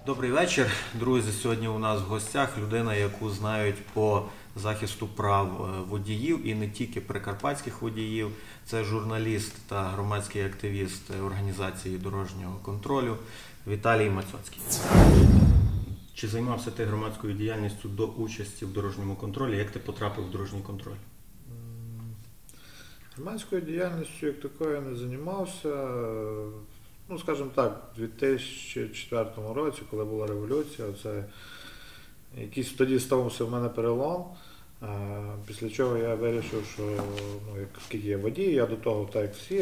Добрий вечір, друзі. Сьогодні у нас в гостях людина, яку знають по захисту прав водіїв і не тільки прикарпатських водіїв. Це журналіст та громадський активіст організації дорожнього контролю Віталій Мацоцький. Чи займався ти громадською діяльністю до участі в дорожньому контролі? Як ти потрапив в дорожній контроль? Громадською діяльністю як такою не займався. Ну, скажімо так, у 2004 році, коли була революція, це якийсь тоді стався в мене перелом, після чого я вирішив, що оскільки я водій, я до того, так як всі,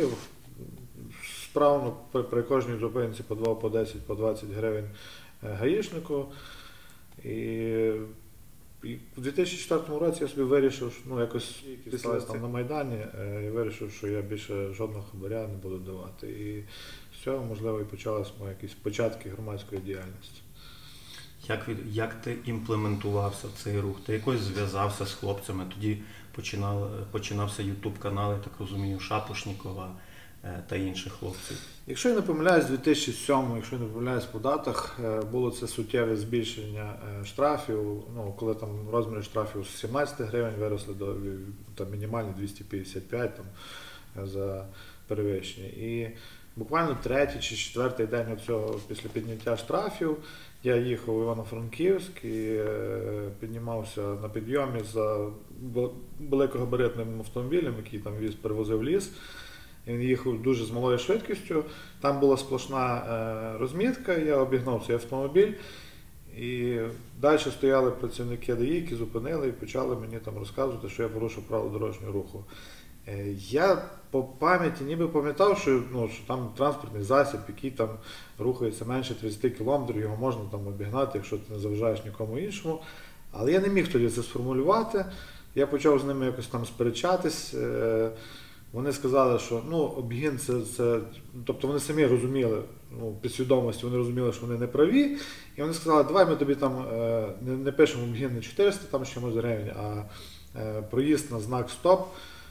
справно при кожній зупинці по 2, по 10, по 20 гривень гаїшнику. І у 2004 році я собі вирішив, що якось після там на Майдані, я вирішив, що я більше жодного хабаря не буду давати. І з цього, можливо, і почалися мої якісь початки громадської діяльності. Як ти імплементувався в цей рух? Ти якось зв'язався з хлопцями? Тоді починався ютуб-канал, я так розумію, Шапошнікова та інших хлопців. Якщо я не помиляюсь, 2007, якщо я не помиляюсь по датах, було це суттєве збільшення штрафів, коли там розміри штрафів з 17 гривень виросли до мінімальні 255 за перевищення. І буквально третій чи четвертий день після підняття штрафів я їхав в Івано-Франківськ і піднімався на підйомі за великогабаритним автомобілем, який там перевозив ліс. Він їхав дуже з малою швидкістю, там була сплошна розмітка, я обігнав цей автомобіль. І далі стояли працівники ДАІ, які зупинили і почали мені там розказувати, що я порушив правила дорожнього руху. Я по пам'яті ніби пам'ятав, що там транспортний засіб, який там рухається менше 30 км, його можна там обігнати, якщо ти не заважаєш нікому іншому. Але я не міг тоді це сформулювати, я почав з ними якось там сперечатись. Вони сказали, що обгін це, тобто вони самі розуміли, підсвідомості вони розуміли, що вони не праві, і вони сказали, давай ми тобі там не пишемо обгін не 400 там чимось гривень, а проїзд на знак «Стоп»,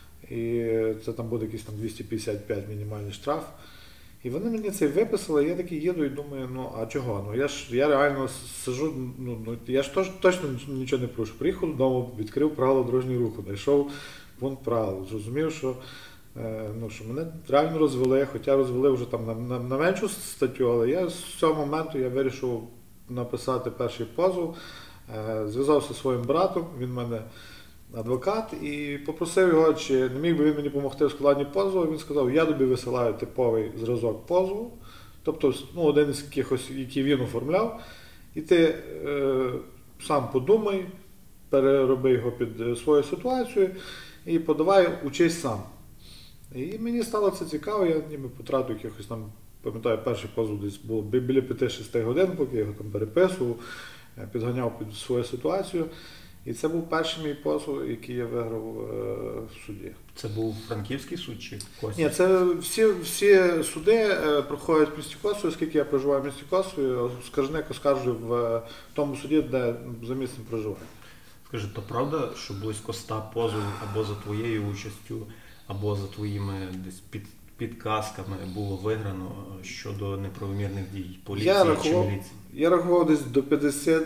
і це там буде якийсь там 255 мінімальний штраф. І вони мені це виписали, я такий їду і думаю, а чого? Я реально сижу, я ж точно нічого не прошу. Приїхав додому, відкрив правила дорожнього руху, знайшов пункт правил, зрозумів, що мене реально розвели, хоча розвели вже там на меншу статтю, але я з цього моменту я вирішив написати перший позов, зв'язався зі своїм братом, він в мене адвокат, і попросив його, чи не міг би він мені допомогти в складанні позову. Він сказав, я тобі висилаю типовий зразок позову, тобто один із якихось, який він оформляв, і ти сам подумай, перероби його під свою ситуацію і подавай, учись сам. І мені стало це цікаво, я ніби потратив якихось там, пам'ятаю, перший позов десь було біля 5-6 годин, поки я його там переписував, підганяв під свою ситуацію. І це був перший мій позов, який я виграв в суді. Це був Франківський суд чи Косів? Ні, це всі суди проходять в місті Косові, оскільки я проживаю в місті Косові, скаржник оскаржує в тому суді, де за місцем проживання. Скажи, то правда, що близько 100 позовів або за твоєю участю, або за твоїми десь підказками було виграно щодо неправомірних дій поліції чи міліції? Я рахував десь до 50,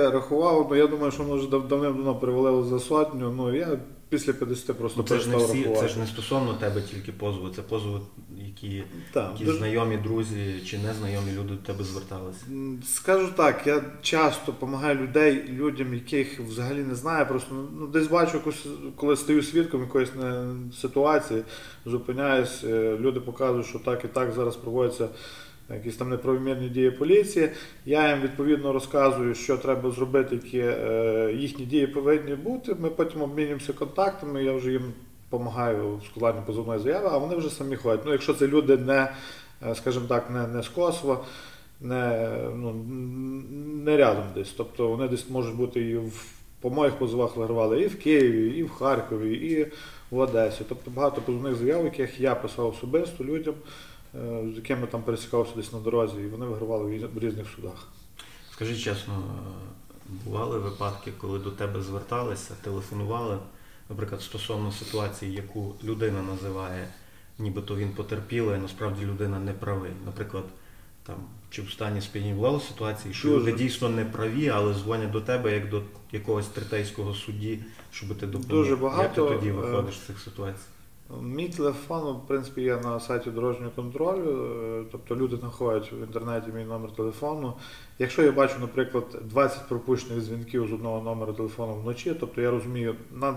я думаю, що воно вже давним-давно перевалило за сотню, я після 50 просто перестав рахувати. Це ж не стосовно тебе тільки позови, це позови, які знайомі, друзі чи незнайомі люди до тебе зверталися? Скажу так, я часто допомагаю людям, яких взагалі не знаю, просто десь бачу, коли стаю свідком якоїсь ситуації, зупиняюсь, люди показують, що так і так зараз проводяться якісь там неправомірні дії поліції, я їм відповідно розказую, що треба зробити, які їхні дії повинні бути, ми потім обмінюємося контактами, я вже їм допомагаю в складанні позовної заяви, а вони вже самі ходять. Якщо це люди не, скажімо так, не з Косова, не рядом десь, тобто вони десь можуть бути і по моїх позовах вигравали і в Києві, і в Харкові, і в Одесі, тобто багато позовних заяв, яких я писав особисто людям, з якими там пересікався десь на дорозі, і вони вигравали в різних судах. Скажи чесно, бували випадки, коли до тебе зверталися, телефонували, наприклад, стосовно ситуації, яку людина називає, нібито він потерпілий, а насправді людина не правий. Наприклад, там, чи в стані сп'яніння бували ситуації, що Дуже. люди дійсно не праві, але дзвонять до тебе як до якогось третейського судді, щоб ти допоміг? Дуже багато. Як ти тоді виходиш з цих ситуацій? Мій телефон, в принципі, є на сайті дорожнього контролю, тобто люди знаходять в інтернеті мій номер телефону. Якщо я бачу, наприклад, 20 пропущених дзвінків з одного номера телефону вночі, тобто я розумію на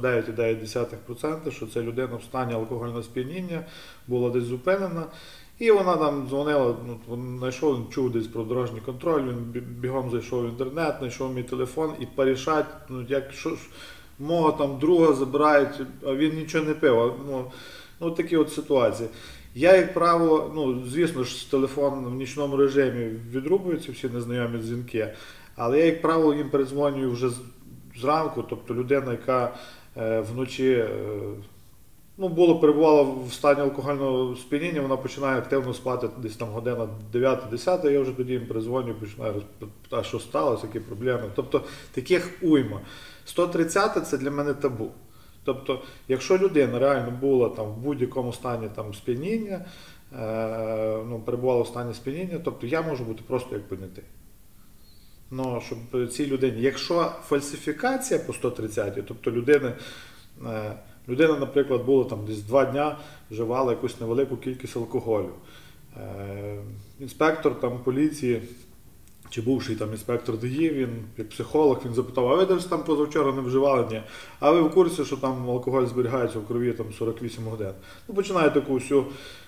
99,9%, що це людина в стані алкогольного сп'яніння, була десь зупинена, і вона там дзвонила, знайшов, чув десь про дорожній контроль, він бігом зайшов в інтернет, знайшов мій телефон і порішать, якщо мого там друга забирають, а він нічого не пив. Ну такі от ситуації. Я, як правило, звісно ж, телефон в нічному режимі відрубуються всі незнайомі дзвінки, але я, як правило, їм передзвонюю вже зранку, тобто людина, яка вночі перебувала в стані алкогольного сп'яніння, вона починає активно спати десь там година 9-10, я вже тоді їм передзвоню, починаю розпитати, що сталося, які проблеми. Тобто таких уйма. 130 – це для мене табу. Тобто, якщо людина реально була там в будь-якому стані там сп'яніння, перебувала в стані сп'яніння, тобто я можу бути просто як понятий. Ну, щоб цій людині, якщо фальсифікація по 130, тобто людина, наприклад, була там десь 2 дня, вживала якусь невелику кількість алкоголю. Інспектор там поліції, чи бувший там інспектор ДАІ, він як психолог, він запитав, а ви десь там позавчора не вживали? Ні. А ви в курсі, що там алкоголь зберігається в крові там 48 годин? Починає таку всю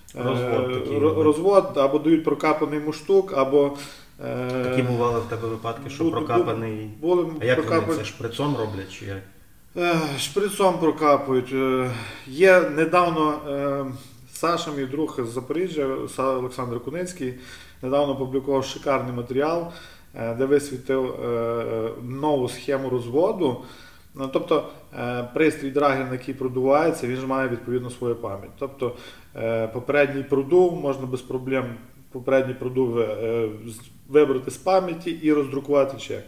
розвод, або дають прокапаний муштук, або... Такі бували в тебе випадки, що прокапаний... А як вони це, шприцом роблять, чи як? Шприцом прокапують. Є недавно Саша, мій друг з Запоріжжя, Олександр Куницький, недавно публікував шикарний матеріал, де висвітив нову схему розводу. Тобто пристрій драгер, на який продувається, він ж має відповідно свою пам'ять. Тобто попередній продув, можна без проблем попередній продув вибрати з пам'яті і роздрукувати чек.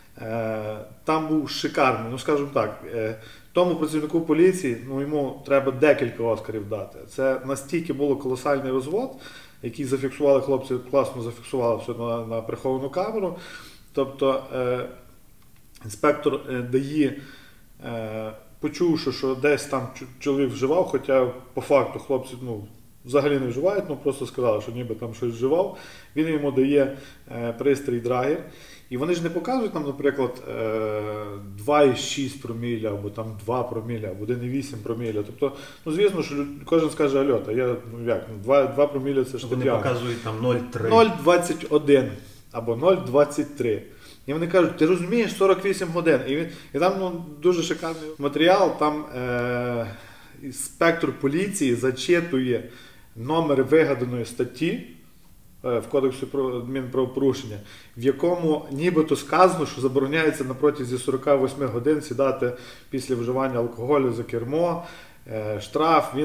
Там був шикарний, скажімо так, тому працівнику поліції, йому треба декілька Оскарів дати. Це настільки було колосальний розвод, який зафіксували хлопці, класно зафіксували все на приховану камеру. Тобто інспектор ДАІ, почувши, що десь там чоловік вживав, хоча по факту хлопці взагалі не вживають, просто сказали, що ніби там щось вживав, він йому дає пристрій драгер. І вони ж не показують нам, наприклад, 2,6 проміля, або там 2 проміля, або 1,8 проміля. Тобто, звісно, що кожен скаже, алло, та я, 2 проміля це ж Вони показують там 0,3. 0,21 або 0,23. І вони кажуть, ти розумієш, 48 годин. І там дуже шикарний матеріал, там інспектор поліції зачитує номер вигаданої статті в Кодексі про адмінправопорушення, в якому нібито сказано, що забороняється на протязі 48 годин сідати після вживання алкоголю за кермо, штраф,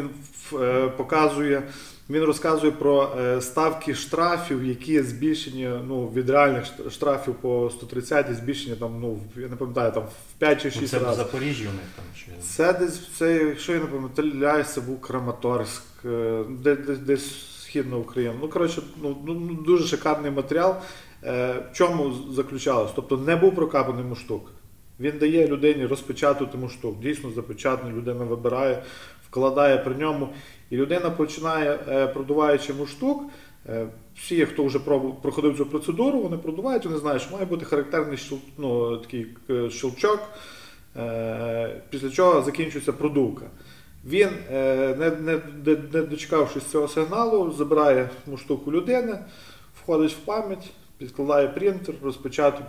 він розказує про ставки штрафів, які збільшені від реальних штрафів по 130, збільшені там, я не пам'ятаю, там в 5 чи 6 разів. Це в Запоріжжі у них там? Чи... Це десь, якщо я не пам'ятаю, це був Краматорськ, десь Східна Україна. Дуже шикарний матеріал. В чому заключалось? Тобто не був прокапаний муштук. Він дає людині розпечатати муштук. Дійсно запечатаний, людина вибирає, вкладає при ньому. І людина починає, продуваючи муштук, всі, хто вже проходив цю процедуру, вони продувають, вони знають, що має бути характерний такий щелчок, після чого закінчується продувка. Він, не дочекавшись цього сигналу, забирає муштук у людини, входить в пам'ять, підкладає принтер, розпечатує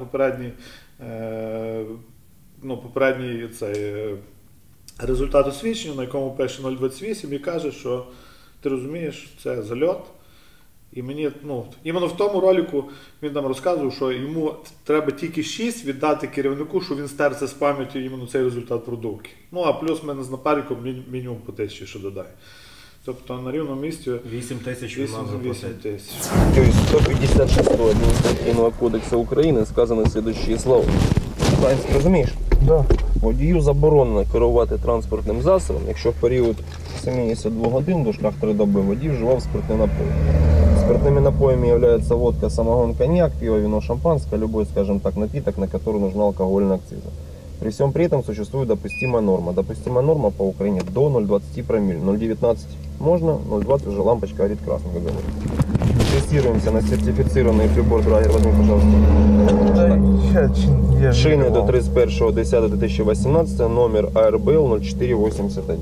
попередній результат освідчення, на якому пише 0,28 і каже, що ти розумієш, це зальот. І мені, іменно в тому ролику він там розказував, що йому треба тільки 6 віддати керівнику, що він стер це з пам'яті іменно цей результат продувки. А плюс мене з напарником мінімум по 1000 ще додає. Тобто на рівному місці 8 тисяч він мав заплатити. В 156 Адміністративного кодексу України сказано слідуючі слова. Український розумієш? Да. Водію заборонено керувати транспортним засобом, якщо в період 72 годин до 3 доби водій вживав спиртні напої. Спиртными напоями являются водка, самогон, коньяк, пиво, вино, шампанское, любой, скажем так, напиток, на который нужна алкогольная акциза. При всем при этом существует допустимая норма. Допустимая норма по Украине до 0,20 промилле. 0,19 можно, 0,20 уже лампочка горит красным, как говорится. Тестируемся на сертифицированный прибор Драгер. Возьми, пожалуйста. Шины до 31.10.2018, номер ARBL 0481.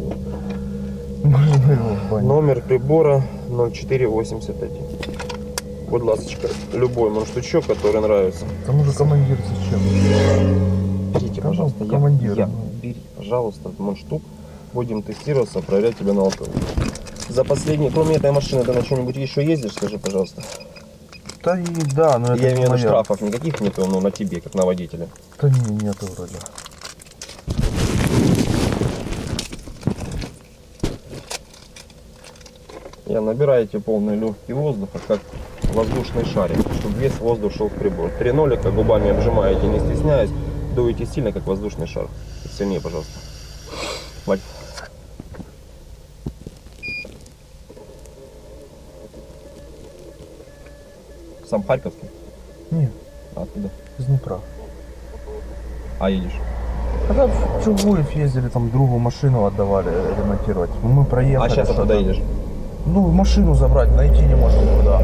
Номер прибора 0481. Будь ласочка, любой мундштучок, который нравится. Там уже командир зачем? Берите, пожалуйста, командир. бери, пожалуйста, мундштук. Будем тестироваться, проверять тебя на алкоголь. За последние, кроме этой машины, ты на что-нибудь еще ездишь, скажи, пожалуйста. Да, и да, но это Я имею в виду, моя. штрафов никаких нету, ну, на тебе, как на водителя. Да не, нету вроде. Набираете полный легкий воздуха, как воздушный шарик, чтобы весь воздух шел в прибор. 3 нолика губами обжимаете, не стесняясь, дуете сильно, как воздушный шар. Сильнее, пожалуйста. Вадь. Сам Харьковский? Нет, А откуда? из Днепра. А едешь? Когда в Чугуев ездили, там другу машину отдавали ремонтировать. Мы проехали. А сейчас что-то. откуда едешь? Ну, машину забрать, найти не можем никуда.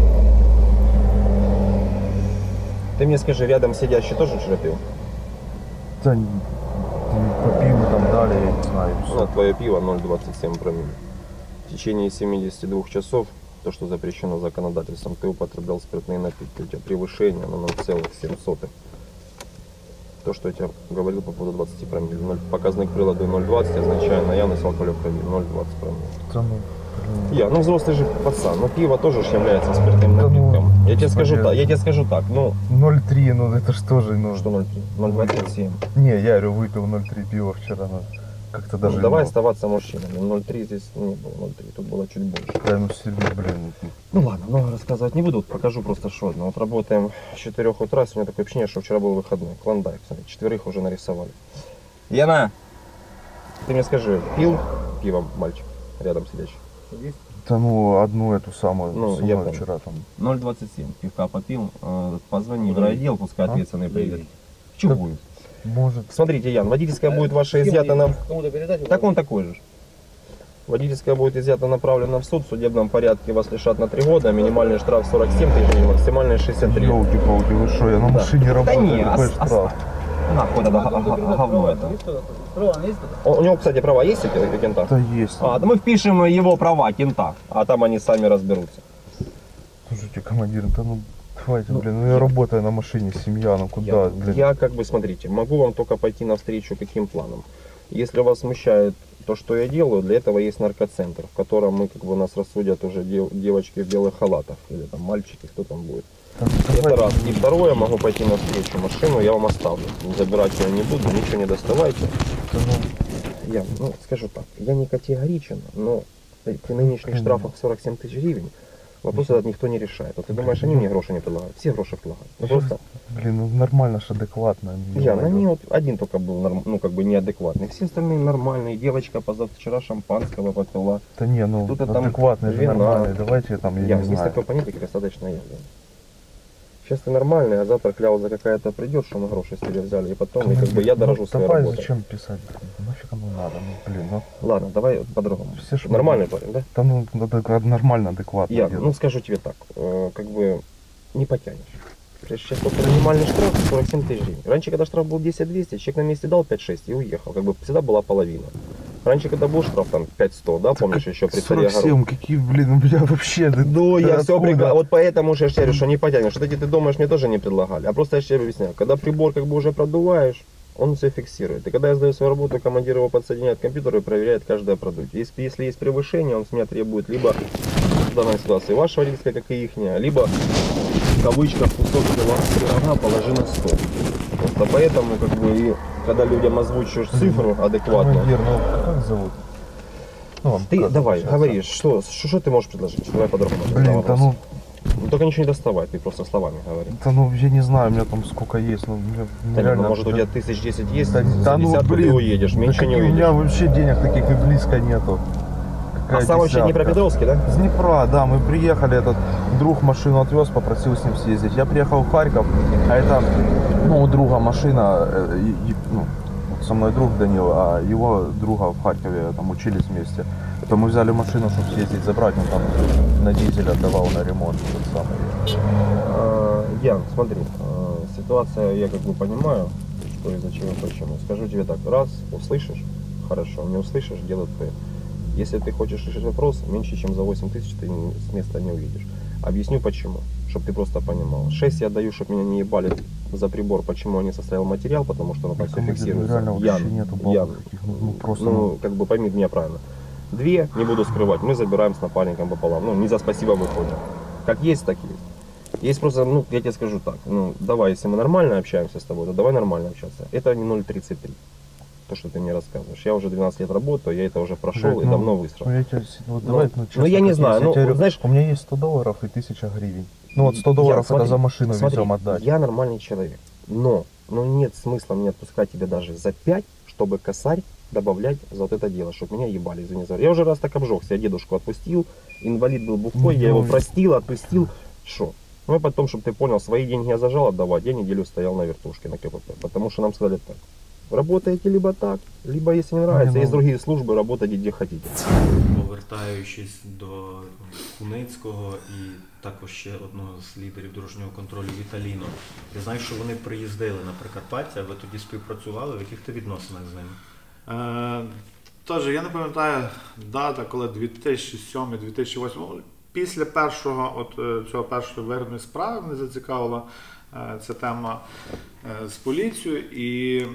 Ты мне скажи, рядом сидящий тоже вчера пил? Да, по пиву там дали, я не знаю. Ну, Всё. твое пиво 0,27 промилле. В течение 72 часов, то, что запрещено законодательством, ты употреблял спиртные напитки. У тебя превышение на 0,7. То, что я тебе говорил по поводу 20 промилле. Показник приладу 0,20 означает наявность алкоголя в крови 0,20 промилле. Да ну, Я, ну взрослый же пацан, но пиво тоже ж является спиртным Да ну, напитком. Я тебе скажу понятно. так, ну 0,3, ну это ж тоже, ну. что 0,3? 0,27. Не, я говорю, выпил 0,3 пива вчера, ну, как-то даже... Ну, давай ну, оставаться мужчинами. 0,3 здесь не было, 0,3, тут было чуть больше. Да, ну себе, блин. Ну ладно, много рассказывать не буду, вот покажу просто что одно. Вот работаем с 4 утра, сегодня такое ощущение, что вчера был выходной. Клондайк, смотри, 4 уже нарисовали. Яна, ты мне скажи, пил пиво мальчик рядом сидящий? Да ну, одну эту самую, Ну, со я мной понял. вчера там. 0,27, пивка попил, позвони в райотдел, пускай ответственный приедет. В Чугуев. Может, Смотрите, Ян, водительская будет ваша изъята на... Так он такой же. Водительская будет изъята, направлена в суд. В судебном порядке вас лишат на 3 года. Минимальный штраф 47 тысяч, максимальный 63. елки-палки, вы что, я на машине работаю, не, какой штраф? Нахуй тогда говно это. У него, кстати, права есть эти кента? Да есть. А, да мы впишем его права кента, а там они сами разберутся. Слушайте, командир, да ну, давайте, блин, ну я работаю на машине, семья, ну куда, Я, блин. я как бы, смотрите, могу вам только пойти навстречу каким планом. Если вас смущает то, что я делаю, для этого есть наркоцентр, в котором мы, как бы, нас рассудят уже девочки в белых халатах, или там мальчики, кто там будет. Да, Это давайте. раз. И второе, я могу пойти навстречу, машину я вам оставлю. Забирать ее не буду, ничего не доставайте. Да ну, Я, ну, скажу так, я не категоричен, но при нынешних штрафах 47 тысяч гривен вопрос этот никто не решает. Вот ты думаешь, они мне гроши не предлагают? Все гроши предлагают. Ну, просто, блин, ну нормально ж, адекватно. я, на ней вот один только был, ну, как бы неадекватный. Все остальные нормальные. Девочка позавчера шампанского попила. Да не, ну Кто-то там адекватный же вина. нормальный, давайте там, я Я, не есть знаю. такой понятие, как остаточное явление. Сейчас ты нормальный, а завтра кляуза какая-то придет, что мы гроши с тебя взяли, и потом, и как бы я дорожу ну, своей давай, работой. зачем писать? Нафиг оно надо, ну блин, ну. Ладно, давай по-другому. Все ж Нормальный парень, да? Да ну, нормально, адекватно. Я, где-то. ну скажу тебе так, как бы не потянешь. Сейчас только минимальный штраф 47 тысяч гривен. Раньше, когда штраф был 10-200, человек на месте дал 5-6 и уехал. Как бы всегда была половина. Раньше, когда был штраф там 5-100, да, помнишь, еще при царе огород? 47, какие, блин, у меня вообще... Ну, я все откуда? прекрасно. Вот поэтому же я говорю, что не потянешь. Вот эти, ты думаешь, мне тоже не предлагали. А просто я тебе объясняю. Когда прибор как бы уже продуваешь, он все фиксирует. И когда я сдаю свою работу, командир его подсоединяет к компьютеру и проверяет каждое продукт. Если есть превышение, он с меня требует либо в данной ситуации ваша водительская, как и ихняя, либо в кавычках кусок пирога положи на стол. Просто поэтому, как бы, и когда людям озвучиваешь цифру адекватно, Командир, ну как зовут? Ну, вам ты как давай, сейчас, говори, что ты можешь предложить? Давай по-другому. Блин, да ну, Ну, только ничего не доставай, ты просто словами говори. да ну, я не знаю, у меня там сколько есть, ну, мне Да нет, реально... ну, может у тебя 1010 есть, Да, за да ну, десятку ты блин, уедешь, меньше да не какие, у уедешь. меня вообще денег таких и близко нету. А сам вообще десятка. Днепропетровский, да? С Днепра, да, мы приехали, этот друг машину отвез, попросил с ним съездить. Я приехал в Харьков, а это, ну, у друга машина, ну, вот со мной друг Данил, а его друга в Харькове там учились вместе. Это мы взяли машину, чтобы съездить, забрать, он там на дизель отдавал на ремонт. Тот самый. Ян, смотри, ситуация, я как бы понимаю, что и зачем и почему. Скажу тебе так, раз, услышишь, хорошо, не услышишь, дело твое. Если ты хочешь решить вопрос, меньше чем за 8 тысяч ты с места не увидишь. Объясню почему, чтобы ты просто понимал. 6 я отдаю, чтобы меня не ебали за прибор, почему я не составил материал, потому что оно там все фиксируется. Реально вообще нету баллов таких, ну, просто... Ну, как бы пойми меня правильно. 2, не буду скрывать, мы забираем с напарником пополам. Ну, не за спасибо выходим. Как есть, так есть. Есть просто, ну, я тебе скажу так, ну, давай, если мы нормально общаемся с тобой, то давай нормально общаться. Это не 0,33. То, что ты мне рассказываешь. Я уже 12 лет работаю, я это уже прошел и давно выстроил. Ну, я тебе, вот, давай, честно, я не как знаю, есть. Я ну, тебе говорю, знаешь... у меня есть $100 и 1000 гривен. Ну, вот $100 это смотри, за машину смотри, везем отдать. Я нормальный человек, но нет смысла мне отпускать тебя даже за 5, чтобы косарь добавлять за вот это дело, чтобы меня ебали, извини за... Я уже раз так обжегся, я дедушку отпустил, инвалид был бухой, я его простил, отпустил, что? Ну и потом, чтобы ты понял, свои деньги я зажал отдавать, я неделю стоял на вертушке на КПП, потому что нам сказали так. Работаете либо так, либо, если не нравится, есть другие службы, работайте где хотите. Повертаючись до Куницького і також ще одного з лідерів дорожнього контролю Віталіно, я знаю, що вони приїздили на Прикарпаття, ви тоді співпрацювали, в яких ти відносинах з ними? Тож, я не пам'ятаю дата, коли 2007-2008, після першого, цього першої виробної справи мене зацікавила ця тема з поліцією, і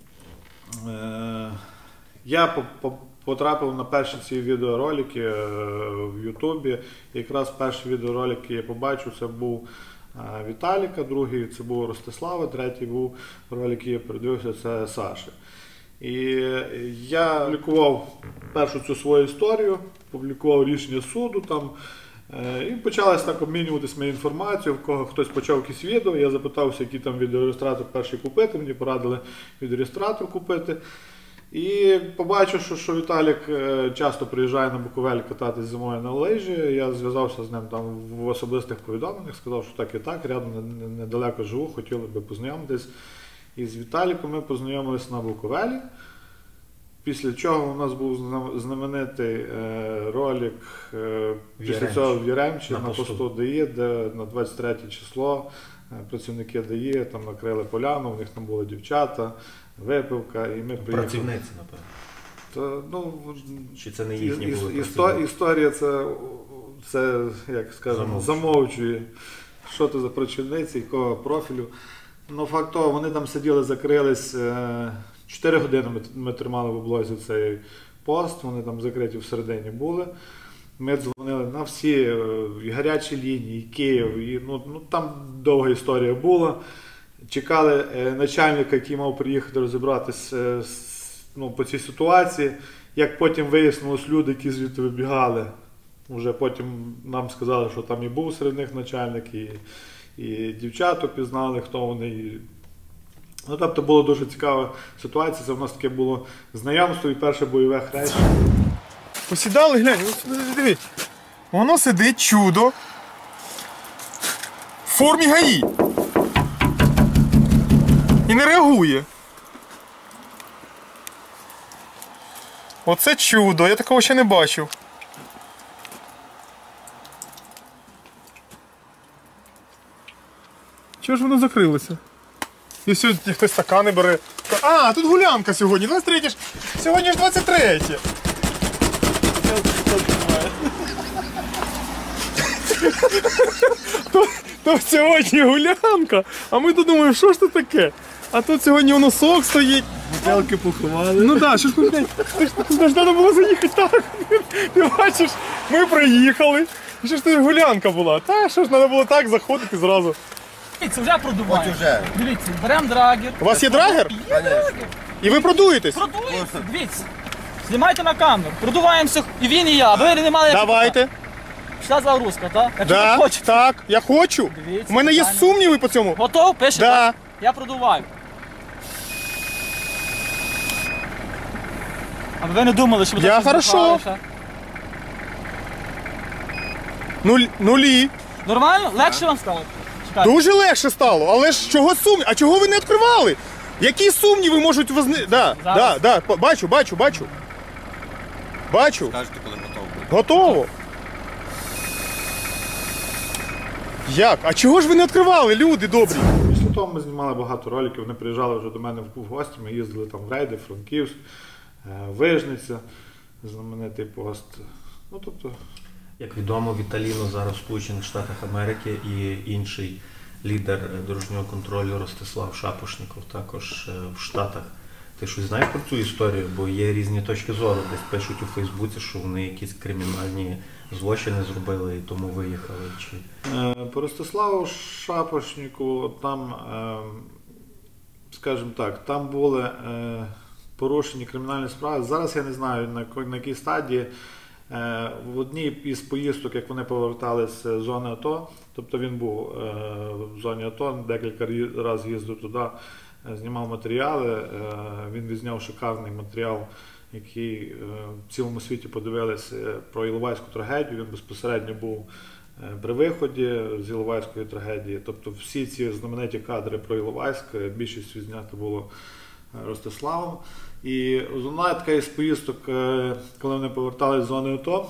я потрапив на перші ці відеоролики в Ютубі. Якраз перші відеоролики я побачив, це був Віталіка, другий це був Ростислава, третій був ролик, який я передивився, це Саші. І я публікував першу цю свою історію, публікував рішення суду там, і почалось так обмінюватися моєю інформацією, в кого хтось почав якісь відео, я запитався, який там відеореєстратор перший купити, мені порадили відеореєстратор купити. І побачив, що Віталік часто приїжджає на Буковель кататись зимою на лижі. Я зв'язався з ним там в особистих повідомленнях, сказав, що так і так, рядом недалеко живу, хотіли би познайомитись. І з Віталіком ми познайомилися на Буковелі. Після чого у нас був знаменитий ролик після цього в Яремчі на посту ДАІ, де на 23 число працівники ДАІ там накрили поляну, у них там були дівчата, випивка, і ми приїхали. Працівниці, напевно. Чи це не їхні були працівники? Історія це, як скажемо, замовчує, що це за працівниці, якого профілю. Ну, факт того, вони там сиділи, закрились, 4 години ми тримали в облозі цей пост, вони там закриті всередині були. Ми дзвонили на всі і гарячі лінії, і Київ, і, ну, там довга історія була. Чекали начальника, який мав приїхати розібратися по цій ситуації. Як потім вияснилось, люди, які звідти вибігали, вже потім нам сказали, що там і був серед них начальник, і дівчата пізнали, хто вони. Ну, тобто була дуже цікава ситуація, це в нас таке було знайомство і перше бойове хрещення. Посідали, глянь, дивись, воно сидить чудо в формі ГАІ і не реагує. Оце чудо, я такого ще не бачив. Чого ж воно закрилося? І сьогодні хтось стакани бере. А, тут гулянка сьогодні, 23 ж. Сьогодні ж 23. То сьогодні гулянка, а ми тут думаємо, що ж це таке? А тут сьогодні воно сок стоїть. Бутилки поховали. Ну так, що ж тут, блядь, треба було заїхати так. Ти бачиш, ми приїхали. І що ж тут гулянка була? Та що ж треба було так заходити зразу. Дивіться, вже продуваємо. Дивіться, беремо драгер. У вас є драгер? Є драгер. І ви продуєтесь? Продуємося, дивіться. Знімайте на камеру. Продуваємося і він, і я. Ви не мали як. Давайте. Пішла загрузка, так? Якщо ви Да, хочете. так, я хочу. Дивіться, У мене є питання. сумніви по цьому. Готов? Пише, Да. так? Я продуваю. Аби ви не думали, що ви Я так щось хорошо. запхали, ще. Нулі. Нормально? Легше вам стало? Чекайте. Дуже легше стало, але ж чого сумнів? А чого ви не відкривали? Які сумніви можуть возникнути? Да, бачу. Бачу. Кажете, коли готово. Готово. Як? А чого ж ви не відкривали, люди добрі? Після того ми знімали багато роликів, вони приїжджали вже до мене в гості, ми їздили там в рейди, Франківськ, Вижниця, знаменитий пост. Ну, тобто... Як відомо, Віталіно зараз в Сполучених Штатах Америки і інший лідер дорожнього контролю Ростислав Шапошніков також в Штатах. Ти щось знаєш про цю історію? Бо є різні точки зору. Десь пишуть у Фейсбуці, що вони якісь кримінальні злочини зробили і тому виїхали. Чи... По Ростиславу Шапошніку там, скажімо так, там були порушені кримінальні справи. Зараз я не знаю, на якій стадії. В одній із поїздок, як вони поверталися з зони АТО, тобто він був в зоні АТО, декілька разів їздив туди, знімав матеріали, він відзняв шикарний матеріал, який в цілому світі подивилися про Іловайську трагедію, він безпосередньо був при виході з Іловайської трагедії, тобто всі ці знамениті кадри про Іловайськ, більшість відзнято було Ростиславом. І одна така із поїздок, коли вони поверталися з зони АТО,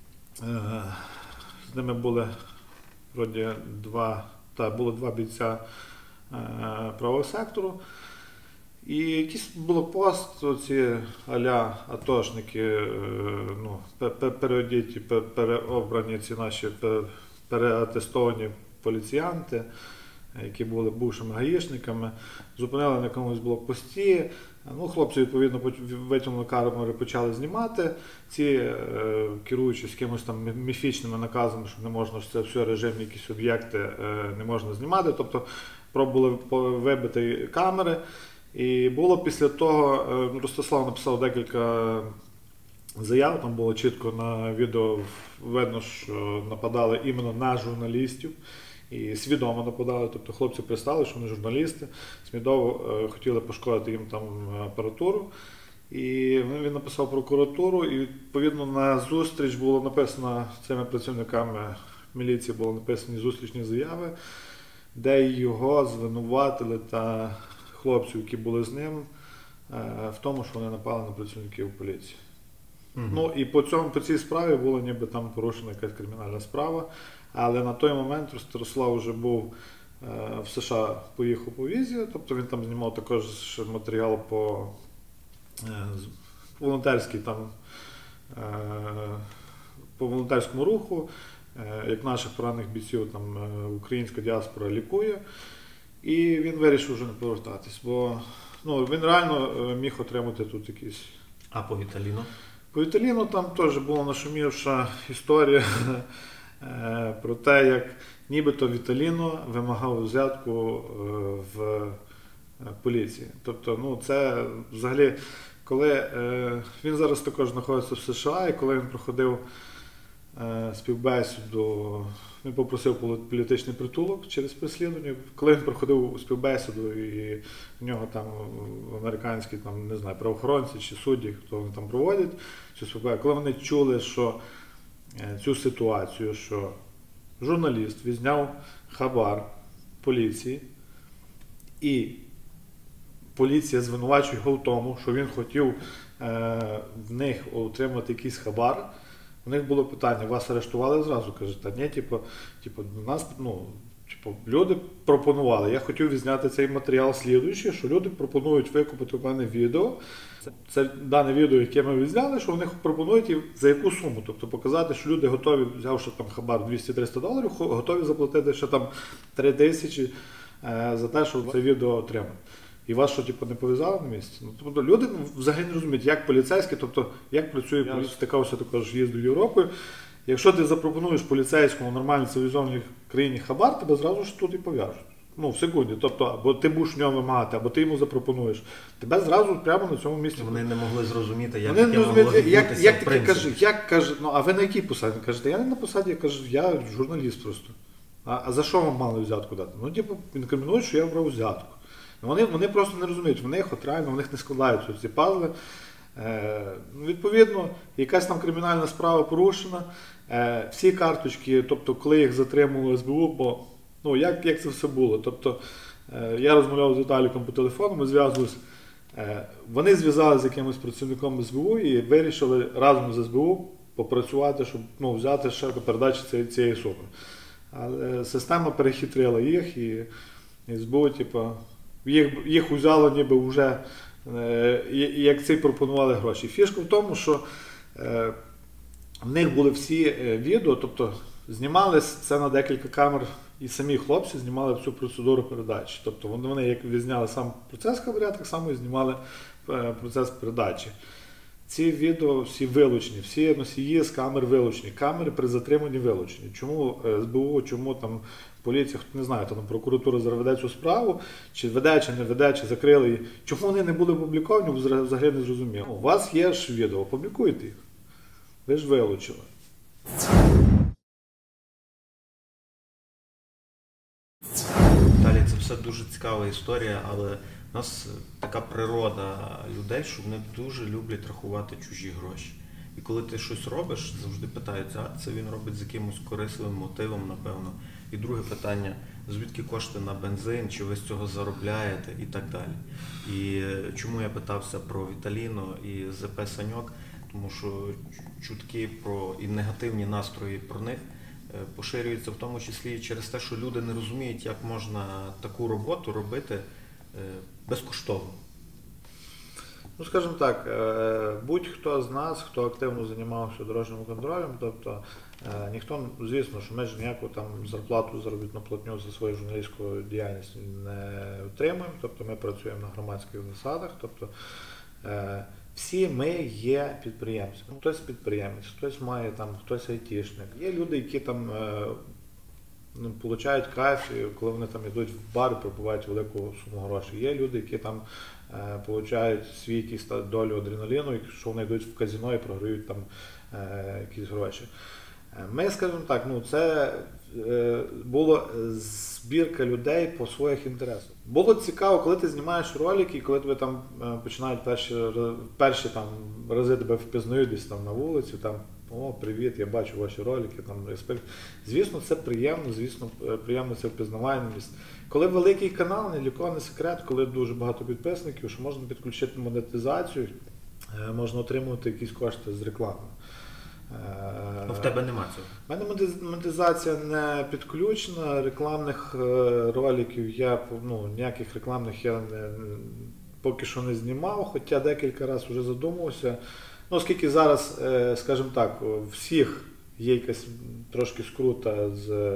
з ними були вроді було два бійця правого сектору. І якийсь блокпост, оці а-ля атошники, ну, переодіті, переобрані ці наші переатестовані поліціянти, які були бувшими гаїшниками, зупинили на якомусь блокпості. Ну, хлопці, відповідно, витягнули камери, почали знімати. Ці, керуючись якимось там міфічними наказами, що не можна, що це все режимні якісь об'єкти, не можна знімати. Тобто пробували вибити камери. І було після того, Ростислав написав декілька заяв, там було чітко на відео видно, що нападали іменно на журналістів. І свідомо нападали, тобто хлопці пристали, що вони журналісти, свідомо хотіли пошкодити їм там апаратуру. І він написав прокуратуру, і відповідно на зустріч було написано цими працівниками міліції, було написані зустрічні заяви, де його звинуватили та хлопців, які були з ним, в тому, що вони напали на працівників поліції. Ну і по цій справі була ніби там порушена якась кримінальна справа. Але на той момент Ростислав вже був в США, поїхав по візі, тобто він там знімав також матеріал по волонтерському руху, як наших поранених бійців там українська діаспора лікує. І він вирішив вже не повертатись, бо ну, він реально міг отримати тут якісь... А по Віталіно? По Віталіну там теж була нашумівша історія про те, як нібито Віталіно вимагав взятку в поліції. Тобто, ну, це взагалі, коли він зараз також знаходиться в США, і коли він проходив співбесіду, він попросив політичний притулок через переслідування. Коли він проходив співбесіду, і в нього там американські там, не знаю, правоохоронці чи судді, хто вони там проводять цю співбесіду, коли вони чули, що цю ситуацію, що журналіст відзняв хабар поліції, і поліція звинувачує його в тому, що він хотів в них отримати якийсь хабар. У них було питання, вас арештували зразу? Кажуть, та ні, типу, нас, ну, люди пропонували. Я хотів відзняти цей матеріал слідуючий, що люди пропонують викупити в мене відео. Це дане відео, яке ми відзняли, що вони пропонують і за яку суму. Тобто показати, що люди готові, взявши там хабар $200-300, готові заплатити ще там 3 тисячі за те, що це відео отримати. І вас що, типу, не пов'язали на місці? Ну, тобто люди взагалі не розуміють, як поліцейські, тобто як працює поліція. Я стикався також, їздив Європою. Якщо ти запропонуєш поліцейському нормальній цивілізованій країні хабар, тебе зразу ж тут і пов'яжуть. Ну, в секунді. Тобто, або ти будеш в нього вимагати, або ти йому запропонуєш. Тебе зразу прямо на цьому місці. Вони не могли зрозуміти, як таке могло відбутися як в принципі. каже, ну, а ви на якій посаді? Кажете, я не на посаді, я кажу, я журналіст просто. А за що вам мали взятку дати? Ну, типу, інкримінують, що я брав взятку. Вони просто не розуміють, в них от реально, в них не складаються ці пазли. Відповідно, якась там кримінальна справа порушена, Всі карточки, тобто коли їх затримували СБУ, бо ну, як це все було? Тобто я розмовляв з Віталіком по телефону, ми зв'язувалися. Вони зв'язалися з якимось працівником СБУ і вирішили разом з СБУ попрацювати, щоб взяти ще передачі цієї суми. Але система перехитрила їх і СБУ, їх взяло ніби вже, як ці пропонували гроші. Фішка в тому, що в них були всі відео, тобто знімалися це на декілька камер, і самі хлопці знімали всю процедуру передачі. Тобто вони як відзняли сам процес хабаря, так само і знімали процес передачі. Ці відео всі вилучені, всі носії з камер вилучені, камери при затриманні вилучені. Чому СБУ, чому там поліція, хто не знає, там прокуратура зараз веде цю справу, чи веде, чи не веде, чи закрили її. Чому вони не були опубліковані, взагалі не зрозуміло. У вас є ж відео, опублікуйте їх. Ви ж вилучили. Далі це все дуже цікава історія, але у нас така природа людей, що вони дуже люблять рахувати чужі гроші. І коли ти щось робиш, завжди питаються, а це він робить з якимось корисливим мотивом, напевно. І друге питання, звідки кошти на бензин, чи ви з цього заробляєте і так далі. І чому я питався про Віталіно і ЗП Саньок, тому що чутки про і негативні настрої про них поширюються в тому числі і через те, що люди не розуміють, як можна таку роботу робити безкоштовно. Ну, скажімо так, будь-хто з нас, хто активно займався дорожнім контролем, тобто ніхто, звісно, що ми ж ніяку там зарплату, заробітну платню за свою журналістську діяльність не отримуємо, тобто ми працюємо на громадських засадах, тобто всі ми є підприємцями. Хтось підприємець, хтось має там, хтось айтішник. Є люди, які там получають кайф, коли вони там йдуть в бар і пропивають велику суму грошей. Є люди, які там получають свій якийсь долю адреналіну, якщо вони йдуть в казино і програють там якісь гроші. Ми, скажімо так, це була збірка людей по своїх інтересах. Було цікаво, коли ти знімаєш ролики, і коли тебе там починають перші там рази тебе впізнають десь там на вулиці, там, о, привіт, я бачу ваші ролики, там, респект. Звісно, це приємно, звісно, приємно це впізнаваність. Коли великий канал, ні для кого не секрет, коли дуже багато підписників, що можна підключити монетизацію, можна отримувати якісь кошти з реклами. В тебе нема цього? У мене монетизація не підключена, рекламних роликів ніяких рекламних я поки що не знімав, хоча декілька разів вже задумувався. Оскільки зараз, скажімо так, у всіх є якась трошки скрута з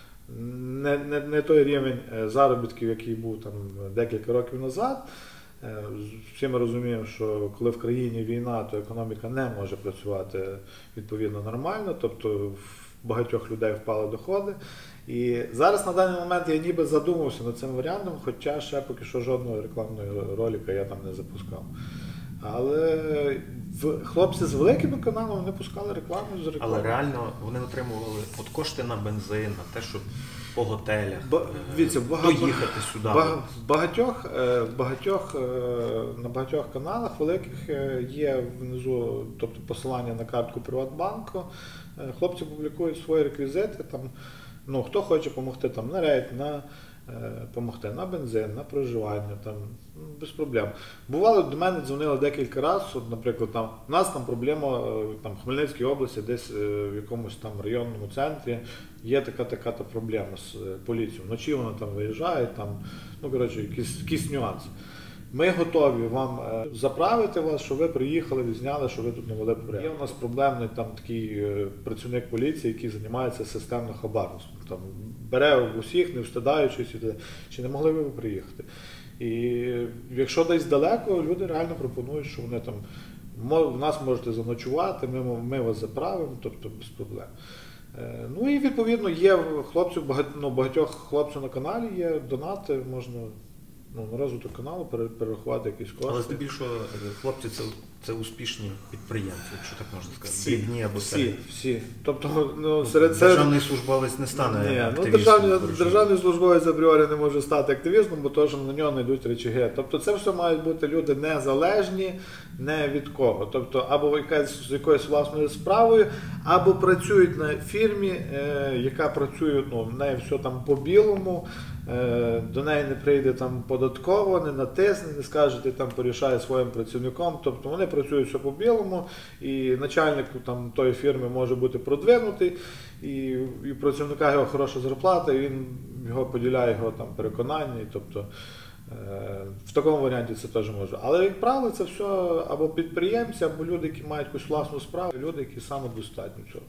не той рівень заробітків, який був там декілька років назад. Всі ми розуміємо, що коли в країні війна, то економіка не може працювати відповідно нормально, тобто в багатьох людей впали доходи. І зараз на даний момент я ніби задумався над цим варіантом, хоча ще поки що жодного рекламного ролика я там не запускав. Але хлопці з великими каналами не пускали рекламу з рекламою. Але реально вони отримували кошти на бензин, на те, щоб по готелях доїхати сюди. На багатьох каналах великих є внизу, тобто посилання на картку Приватбанку. Хлопці публікують свої реквізити. Там, хто хоче допомогти на рейд, допомогти на бензин, на проживання, там, без проблем. Бувало, до мене дзвонили декілька разів, наприклад, у нас там проблема в Хмельницькій області, десь в якомусь там районному центрі є така-то проблема з поліцією. Вночі вона там виїжджає, якісь нюанси. Ми готові вам заправити вас, що ви приїхали, відзняли, що ви тут не вели порядок. Є у нас проблемний такий працівник поліції, який займається системним хабарництвом. Бере усіх, не встидаючись, чи не могли ви приїхати. І якщо десь далеко, люди реально пропонують, що вони там, в нас можете заночувати, ми вас заправимо, тобто без проблем. І відповідно є багатьох хлопців на каналі, є донати, можна на розвиток каналу перерахувати якісь кошти. Але здебільшого хлопці це це успішні підприємці, якщо так можна сказати. Бідні або всі. Тобто, державний службовець не стане активістом. Державний службовець апріорі не може стати активістом, бо то, що на нього не йдуть речаги. Тобто це все мають бути люди незалежні, не від кого. Тобто або з якоюсь власною справою, або працюють на фірмі, яка працює, в неї все там по-білому, до неї не прийде там податково, не натисне, не скаже, ти там порішає своїм працівником. Тобто вони працюють все по-білому, і начальник там тої фірми може бути продвинутий, і у працівника його хороша зарплата, і він його поділяє його там переконання. Тобто в такому варіанті це теж може. Але, як правило, це все або підприємці, або люди, які мають якусь власну справу, люди, які самодостатні цього.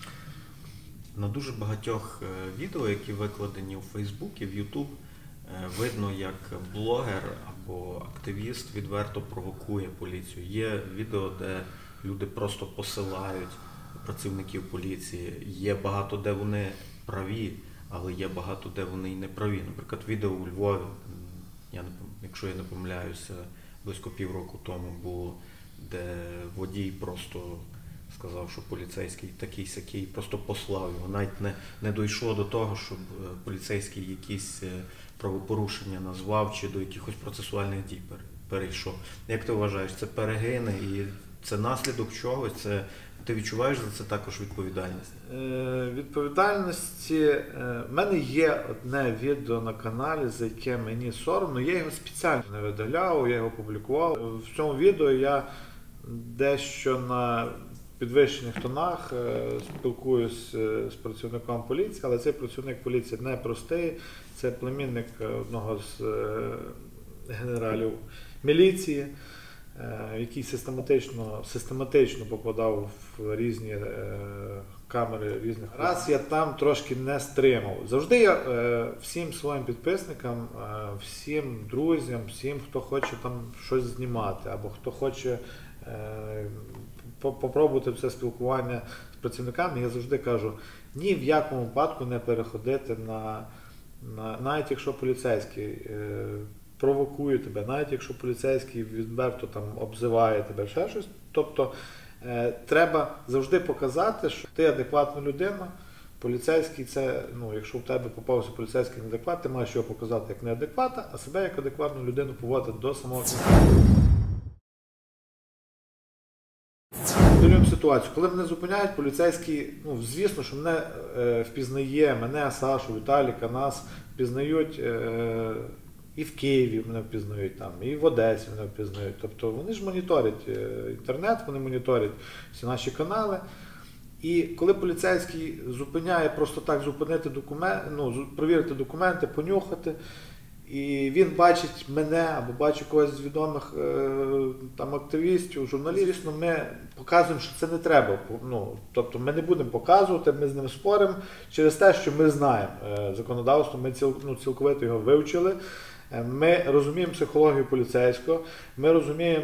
На дуже багатьох відео, які викладені у Фейсбуці, в Ютуб, видно, як блогер або активіст відверто провокує поліцію. Є відео, де люди просто посилають працівників поліції. Є багато, де вони праві, але є багато, де вони і не праві. Наприклад, відео у Львові, якщо я не помиляюся, близько півроку тому було, де водій просто сказав, що поліцейський такий-сякий, просто послав його. Навіть не дійшло до того, щоб поліцейський якісь правопорушення назвав чи до якихось процесуальних дій перейшов. Як ти вважаєш, це перегини і це наслідок чогось? Ти відчуваєш за це також відповідальність? Відповідальності... В мене є одне відео на каналі, за яке мені соромно. Я його спеціально не видаляв, я його публікував. В цьому відео я дещо на підвищених тонах спілкуюсь з працівником поліції, але цей працівник поліції не простий, це племінник одного з генералів міліції, який систематично попадав в різні камери різних. Раз я там трошки не стримав. Завжди я всім своїм підписникам, всім друзям, всім, хто хоче там щось знімати, або хто хоче попробувати це спілкування з працівниками, я завжди кажу, ні в якому випадку не переходити навіть якщо поліцейський провокує тебе, навіть якщо поліцейський відверто там обзиває тебе, ще щось. Тобто треба завжди показати, що ти адекватна людина. Поліцейський це, якщо в тебе попався поліцейський неадекват, ти маєш його показати як неадеквата, а себе як адекватну людину поводити до самого кінця. Моделюємо ситуацію. Коли мене зупиняють, поліцейські, звісно, що мене впізнає, мене, Сашу, Віталіка, нас впізнають і в Києві мене впізнають, і в Одесі мене впізнають. Тобто вони ж моніторять інтернет, вони моніторять всі наші канали. І коли поліцейський зупиняє просто так зупинити провірити документи, понюхати, і він бачить мене або бачить когось з відомих там активістів, журналістів, звісно, ми показуємо, що це не треба. Тобто ми не будемо показувати, ми з ним споримо через те, що ми знаємо законодавство, ми цілковито його вивчили, ми розуміємо психологію поліцейського, ми розуміємо,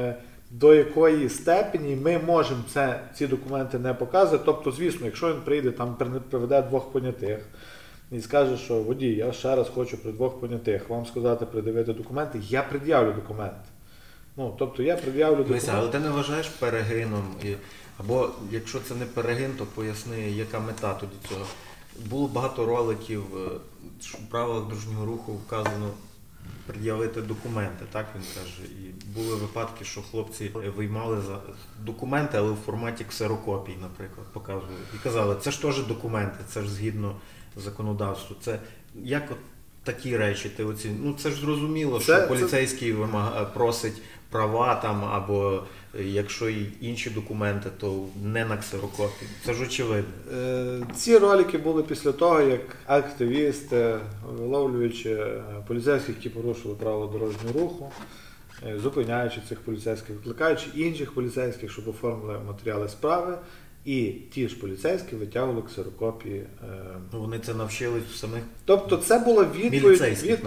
до якої степені ми можемо ці документи не показувати. Тобто, звісно, якщо він прийде, там приведе двох понятих, і скаже, що водій, я ще раз хочу при двох понятих вам сказати, придивити документи, я пред'явлю документи. Тобто я пред'явлю документи. Але ти не вважаєш перегином? Або якщо це не перегин, то поясни, яка мета тоді цього. Було багато роликів, що в правилах дорожнього руху вказано пред'явити документи, так він каже. І були випадки, що хлопці виймали документи, але в форматі ксерокопій, наприклад, показували. І казали, це ж теж документи, це ж згідно законодавству. Це як от такі речі ти оцінюєш? Це ж зрозуміло, що поліцейський просить права там, або якщо і інші документи, то не на ксерокопії. Це ж очевидно. Ці ролики були після того, як активісти, виловлюючи поліцейських, які порушили правила дорожнього руху, зупиняючи цих поліцейських, викликаючи інших поліцейських, щоб оформили матеріали справи, і ті ж поліцейські витягували ксерокопії. Вони це навчились в самих. Тобто це була відповідь.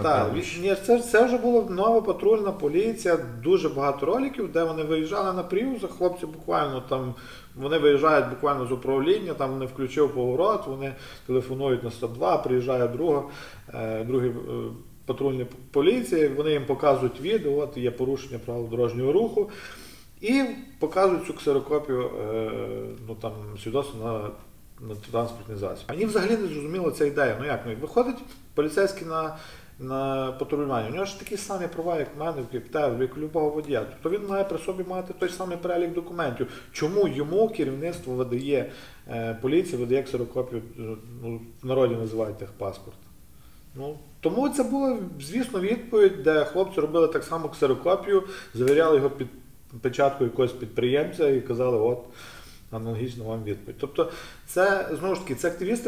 Це вже була нова патрульна поліція, дуже багато роликів, де вони виїжджали на привозах, хлопці буквально там, вони виїжджають буквально з управління, там вони включив поворот, вони телефонують на 102, приїжджає другий патрульні поліції, вони їм показують відео, от є порушення правил дорожнього руху. І показують цю ксерокопію свідоцтва на транспортний засіб. Мені взагалі не зрозуміла ця ідея. Ну як? Ну, виходить поліцейський на патрулювання. У нього ж такі самі права, як в мене, як в тебе, як у любого водія. Тобто він має при собі мати той самий перелік документів. Чому йому керівництво видає, поліція видає ксерокопію, в народі називають техпаспорт? Ну, тому це була, звісно, відповідь, де хлопці робили так само ксерокопію, завіряли його під печатку якогось підприємця і казали, от, аналогічно вам відповідь. Тобто, це, знову ж таки, це активісти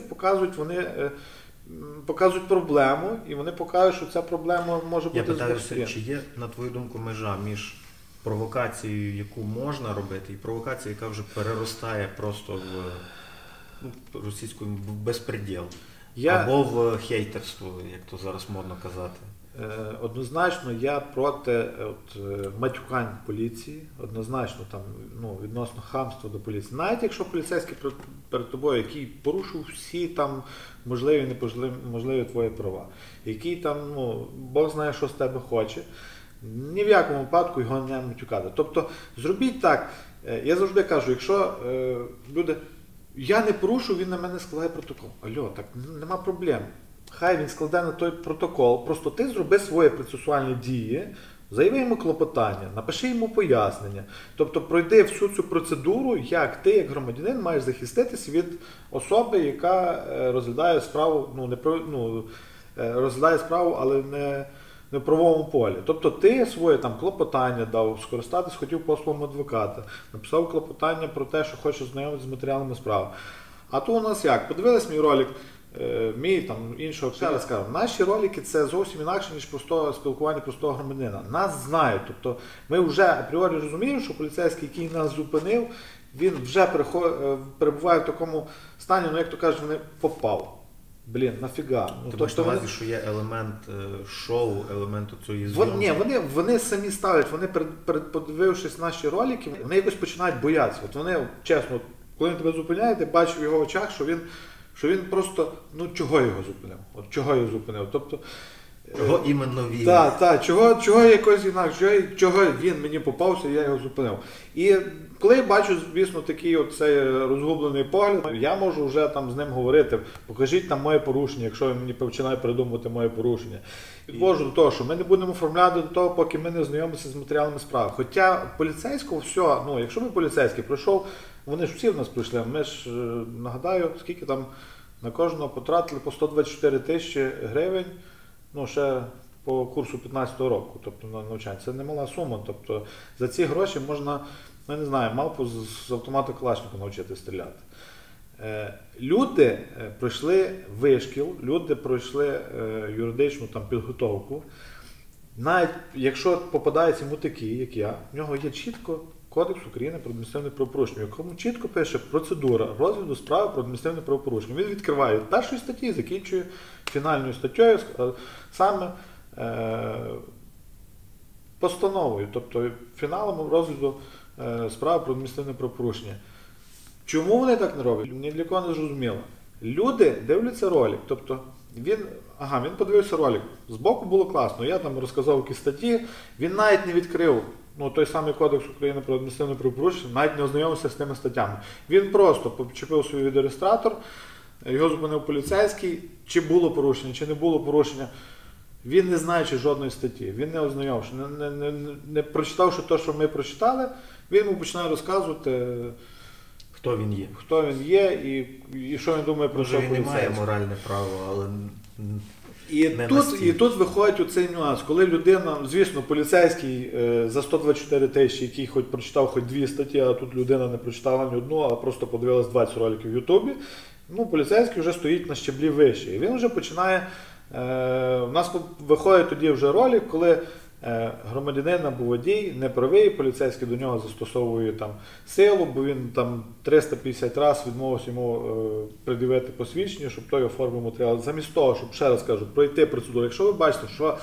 показують проблему, і вони покажуть, що ця проблема може бути Я питаюся, чи є, на твою думку, межа між провокацією, яку можна робити, і провокацією, яка вже переростає просто в російською безпреділ, або в хейтерство, як то зараз модно казати. Однозначно, я проти матюкань поліції, однозначно відносно хамства до поліції. Навіть якщо поліцейський перед тобою, який порушив всі там можливі і неможливі твої права, який там, Бог знає, що з тебе хоче, ні в якому випадку його не матюкати. Тобто, зробіть так, я завжди кажу, якщо люди, я не порушу, він на мене складає протокол. Альо, так нема проблем. Хай він складе на той протокол, просто ти зроби свої процесуальні дії, заяви йому клопотання, напиши йому пояснення. Тобто пройди всю цю процедуру, як ти, як громадянин, маєш захиститися від особи, яка розглядає справу, розглядає справу, але не в правовому полі. Тобто ти своє там клопотання дав, скористатись хотів послугом адвоката, написав клопотання про те, що хочеш знайомитися з матеріалами справи. А то у нас як? Подивились мій ролик, іншого актера скажу, наші ролики це зовсім інакше, ніж спілкування простого громадянина. Нас знають, тобто ми вже апріорі розуміємо, що поліцейський, який нас зупинив, він вже перебуває в такому стані, як то кажуть, вони попав. Блін, нафіга. Ти маєш на увазі, що є елемент шоу, елемент цієї зйомки? Ні, вони самі ставлять, вони подивившись наші ролики, вони якось починають боятися. От вони, чесно, коли він тебе зупиняє, ти бачиш в його очах, що він просто, чого його зупинив? От чого його зупинив? Тобто, чого іменно він? Так, чого якось інакше, чого він мені попався, я його зупинив. І коли я бачу, звісно, такий цей розгублений погляд, я можу вже там з ним говорити, покажіть там моє порушення, якщо він мені починає придумувати моє порушення. Підвожу до того, що ми не будемо оформляти до того, поки ми не знайомимося з матеріалами справи. Хоча поліцейського все, якщо би поліцейський прийшов, вони ж всі в нас прийшли, ми ж, нагадаю, скільки там на кожного потратили по 124 тисячі гривень, ще по курсу 2015 року, тобто на навчання. Це немала сума, тобто за ці гроші можна, не знаю, мавпу з автомата Калашникова навчити стріляти. Люди пройшли вишкіл, люди пройшли юридичну підготовку. Навіть якщо попадаються йому такі, як я, в нього є чітко Кодекс України про адміністративне правопорушення, в якому чітко пише процедура розгляду справи про адміністративне правопорушення. Він відкриває від першої статті, закінчує фінальною статтею, саме постановою, тобто фіналом розгляду справи про адміністративне правопорушення. Чому вони так не роблять? Ні для кого не зрозуміло. Люди дивляться ролик, тобто він подивився ролик, збоку було класно, я там розказав якісь статті, він навіть не відкрив той самий Кодекс України про адміністративне правопорушення, навіть не ознайомився з тими статтями. Він просто почепив свій відеореєстратор, його зупинив поліцейський, чи було порушення, чи не було порушення. Він не знаючи жодної статті, він не ознайомився, не прочитавши те, що ми прочитали, він йому починає розказувати, хто він є. Хто він є і що він думає про що поліцейський. Він не має моральне право, але І тут виходить оцей нюанс, коли людина, звісно, поліцейський за 124 тисячі, який хоч прочитав хоч 2 статті, а тут людина не прочитала ні одну, а просто подивилась 20 роликів в Ютубі, поліцейський вже стоїть на щеблі вище. І він вже починає, у нас виходить тоді вже ролик, коли громадянин або водій неправий, поліцейський до нього застосовує силу, бо він 350 разів відмовився йому пред'явити посвідчення, щоб той оформив матеріал. Замість того, щоб, ще раз кажу, пройти процедуру. Якщо ви бачите, що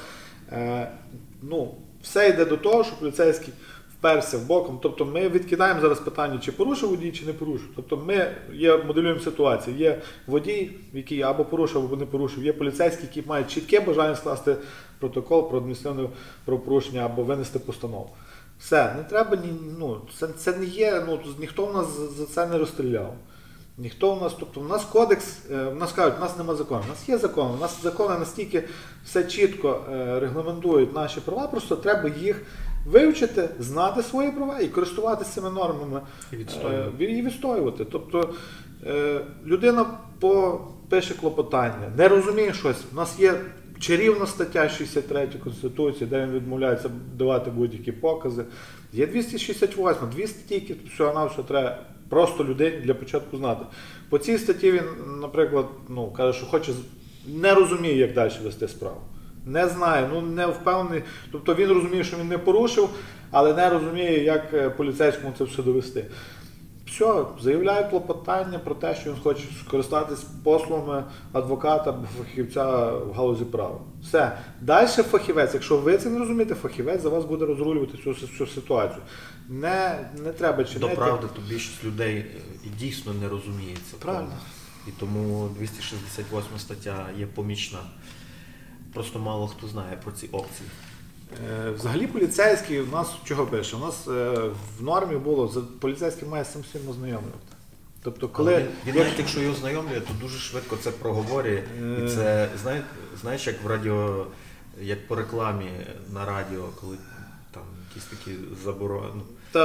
все йде до того, що поліцейський вперся в боком, тобто ми відкидаємо зараз питання, чи порушив водій, чи не порушив. Тобто ми моделюємо ситуацію. Є водій, який або порушив, або не порушив, є поліцейський, який має чітке бажання скласти протокол про адміністративне правопорушення або винести постанову. Все, не треба, це не є, ніхто в нас за це не розстріляв. Ніхто в нас, тобто в нас кодекс, в нас кажуть, в нас нема закону. У нас є закон, у нас закони настільки все чітко регламентують наші права, просто треба їх вивчити, знати свої права і користуватися цими нормами і відстоювати. Тобто людина пише клопотання, не розуміє щось. У нас є чарівна стаття 63 Конституції, де він відмовляється давати будь-які покази. Є 268, 2 статті, які всього-навсього треба просто людині для початку знати. По цій статті він, наприклад, каже, що хоче, не розуміє, як далі вести справу. Не знає, не впевнений. Тобто він розуміє, що він не порушив, але не розуміє, як поліцейському це все довести. Все, заявляє клопотання про те, що він хоче скористатись послугами адвоката або фахівця в галузі права. Все. Далі фахівець, якщо ви це не розумієте, фахівець за вас буде розрулювати цю ситуацію. Не треба чинити. До правди, то більшість людей і дійсно не розуміється. Правильно. І тому 268 стаття є помічна. Просто мало хто знає про ці опції. Взагалі поліцейський у нас чого пише? У нас в нормі було, поліцейський має з цим всім ознайомлювати. Тобто, коли він навіть якщо його ознайомлює, то дуже швидко це проговорює. І це, знаєш, як в радіо, як по рекламі на радіо, коли там якісь такі заборони.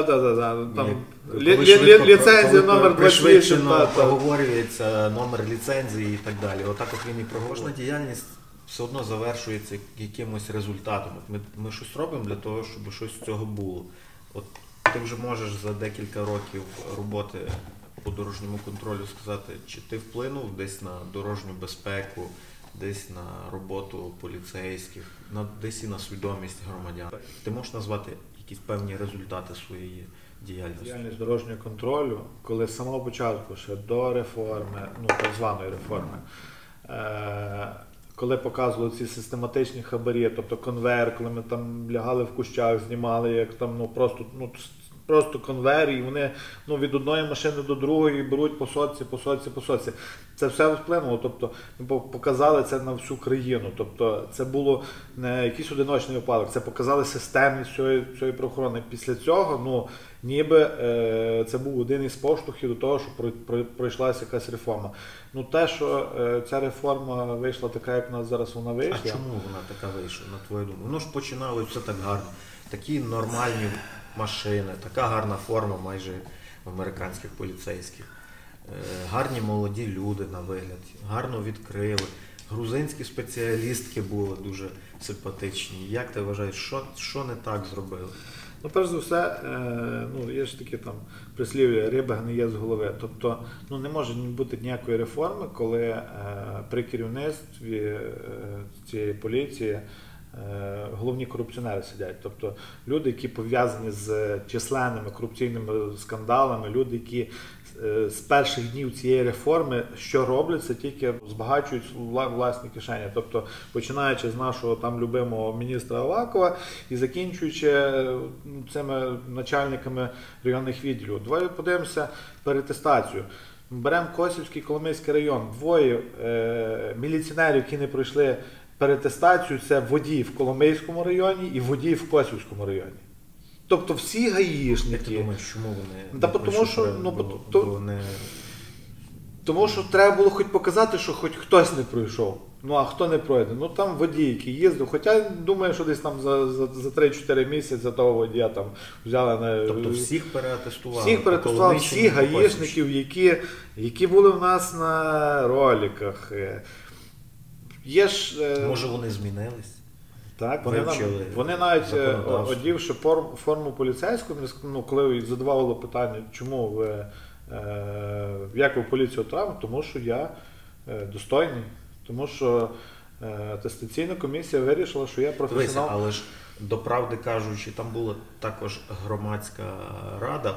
Ліцензія номер 28. Проговорюється номер ліцензії і так далі. Отак от він і проговорює. Кожна діяльність все одно завершується якимось результатом. Ми щось робимо для того, щоб щось з цього було. От ти вже можеш за декілька років роботи по дорожньому контролю сказати, чи ти вплинув десь на дорожню безпеку, десь на роботу поліцейських, десь і на свідомість громадян. Ти можеш назвати якісь певні результати своєї діяльності? Діяльність дорожнього контролю, коли з самого початку, ще до реформи, так званої реформи, коли показували ці систематичні хабарі, тобто конвейер, коли ми там лягали в кущах, знімали, як там просто конвейер, і вони від одної машини до другої беруть по сотці. Це все вплинуло, тобто ми показали це на всю країну. Тобто це було не якийсь одиночний випадок, це показали системність цієї правоохорони. Після цього, ніби це був один із поштовхів до того, що пройшлася якась реформа. Те, що ця реформа вийшла така, як в нас зараз вона вийшла. А чому вона така вийшла, на твою думку? Воно ж починало все так гарно. Такі нормальні машини, така гарна форма майже американських поліцейських. Гарні молоді люди на вигляд, гарно відкрили. Грузинські спеціалістки були дуже симпатичні. Як ти вважаєш, що не так зробили? Перш за все, є ж такі там прислів'я, риба гниє з голови. Тобто, не може бути ніякої реформи, коли при керівництві цієї поліції головні корупціонери сидять. Тобто люди, які пов'язані з численними корупційними скандалами, люди, які з перших днів цієї реформи, що роблять, це тільки збагачують власні кишені. Тобто, починаючи з нашого там любимого міністра Авакова і закінчуючи цими начальниками районних відділів. Давай подивимося перетестацію. Беремо Косівський, Коломийський район. Двоє міліціонерів, які не пройшли перетестацію, це водій в Коломийському районі і водій в Косівському районі. Тобто всі гаїшники. Як ти думаєш, чому вони Тому що треба було хоч показати, що хоч хтось не пройшов. А хто не пройде? Там водій, який їздив. Хоча, думаю, що десь там за 3-4 місяці того водія там взяли на... Тобто всіх переатестували? Всіх переатестували, всіх гаїшників, які були в нас на роликах. Може вони змінились? Так, вони навіть одівши форму поліцейську, коли задавали питання, чому ви, як ви поліцію отримали, тому що я достойний, тому що атестаційна комісія вирішила, що я професіонал. Дивися, але ж, до правди кажучи, там була також громадська рада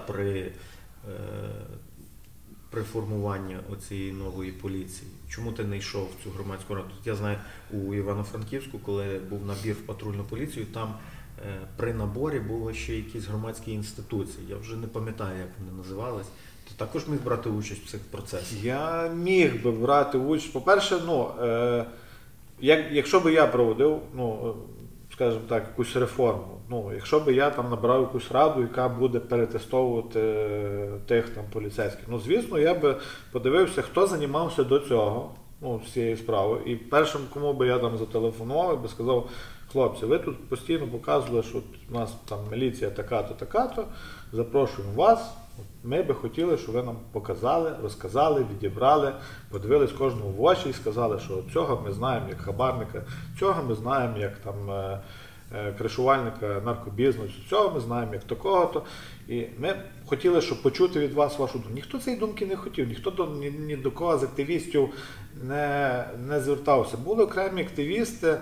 при формуванні оцієї нової поліції. Чому ти не йшов в цю громадську раду? Я знаю, у Івано-Франківську, коли був набір в патрульну поліцію, там при наборі були ще якісь громадські інституції. Я вже не пам'ятаю, як вони називались. Ти також міг брати участь в цих процесах? Я міг би брати участь. По-перше, якщо б я проводив скажімо так, якусь реформу. Ну, якщо б я там набрав якусь раду, яка буде перетестовувати тих там поліцейських. Ну, звісно, я би подивився, хто займався до цього, ну, з цією справою. І першим, кому би я там зателефонував, би сказав: хлопці, ви тут постійно показували, що у нас там міліція така-то, така-то, запрошуємо вас. Ми би хотіли, щоб ви нам показали, розказали, відібрали, подивились кожному в очі і сказали, що цього ми знаємо як хабарника, цього ми знаємо як там кришувальника наркобізнесу, цього ми знаємо як такого-то. І ми хотіли, щоб почути від вас вашу думку. Ніхто цієї думки не хотів, ніхто ні до кого з активістів не звертався. Були окремі активісти,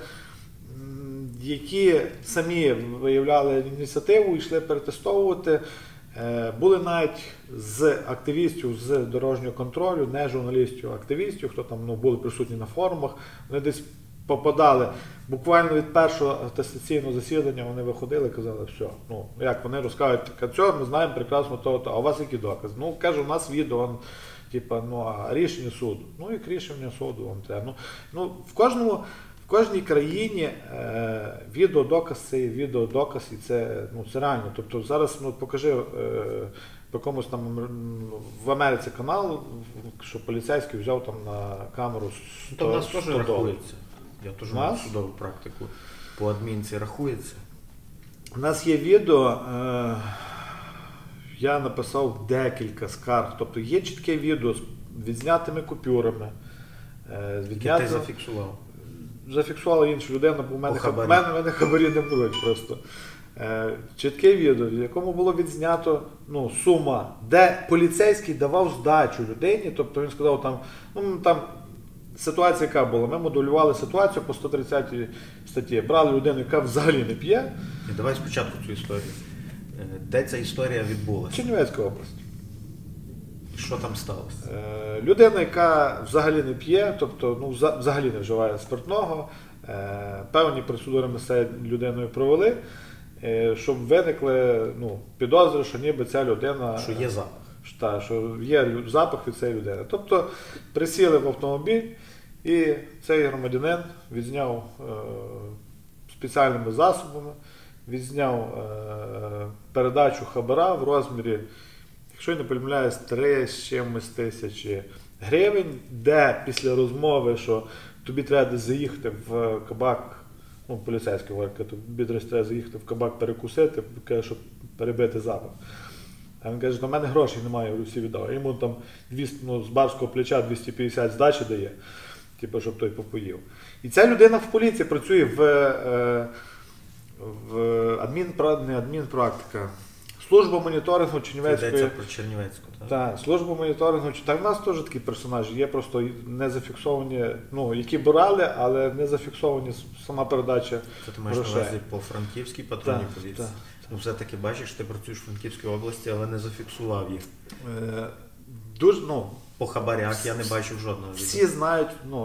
які самі виявляли ініціативу і йшли перетестовувати. Були навіть з активістів з дорожнього контролю, не журналістів, а активістів, хто там були присутні на форумах, вони десь попадали. Буквально від першого атестаційного засідання вони виходили і казали: все, ну як вони розказують, цього ми знаємо прекрасно того, а у вас які докази? Ну, каже, у нас відео, типа, ну а рішення суду. Ну, як рішення суду вам треба. Ну, в кожній країні відеодоказ – це відеодоказ, і це реально. Тобто зараз покажи по якомусь там в Америці канал, що поліцейський взяв там на камеру 100 То в нас теж $100. рахується. Я теж маю судову практику. По адмінці рахується. У нас є відео, я написав декілька скарг. Тобто є чітке відео з відзнятими купюрами. Ти зафіксував? Зафіксувала інша людина, бо в мене хабарі не будуть просто. Чітке відео, в якому було відзнято сума, де поліцейський давав здачу людині, тобто він сказав там ситуація яка була, ми моделювали ситуацію по 130 статті, брали людину, яка взагалі не п'є. І давай спочатку цю історію. Де ця історія відбулася? Чернівецька область. Що там сталося? Людина, яка взагалі не п'є, тобто взагалі не вживає спиртного, певні процедури ми з цією людиною провели, щоб виникли підозри, що ніби ця людина... Що є запах. Що є запах від цієї людини. Тобто присіли в автомобіль, і цей громадянин відзняв спеціальними засобами, відзняв передачу хабара в розмірі, якщо я не помиляюсь, 3 з чимось тисячі гривень, де після розмови, що тобі треба заїхати в кабак, поліцейський говорить, тобі треба заїхати в кабак перекусити, щоб перебити запах. А він каже: до мене грошей немає, я всі віддав. Йому там з барського плеча 250 здачі дає, щоб той попоїв. І ця людина в поліції працює в адмінпрактика. Служба моніторингу Чернівецької... Це йдеться про Чернівецьку, так? Так, служба моніторингу. Так, в нас теж такі персонажі є, просто не зафіксовані, які брали, але не зафіксовані сама передача. Це ти маєш на увазі по Франківській патрульній поліції? Так. Все-таки бачиш, ти працюєш в Франківській області, але не зафіксував їх. По хабарях я не бачив жодного відео. Всі знають,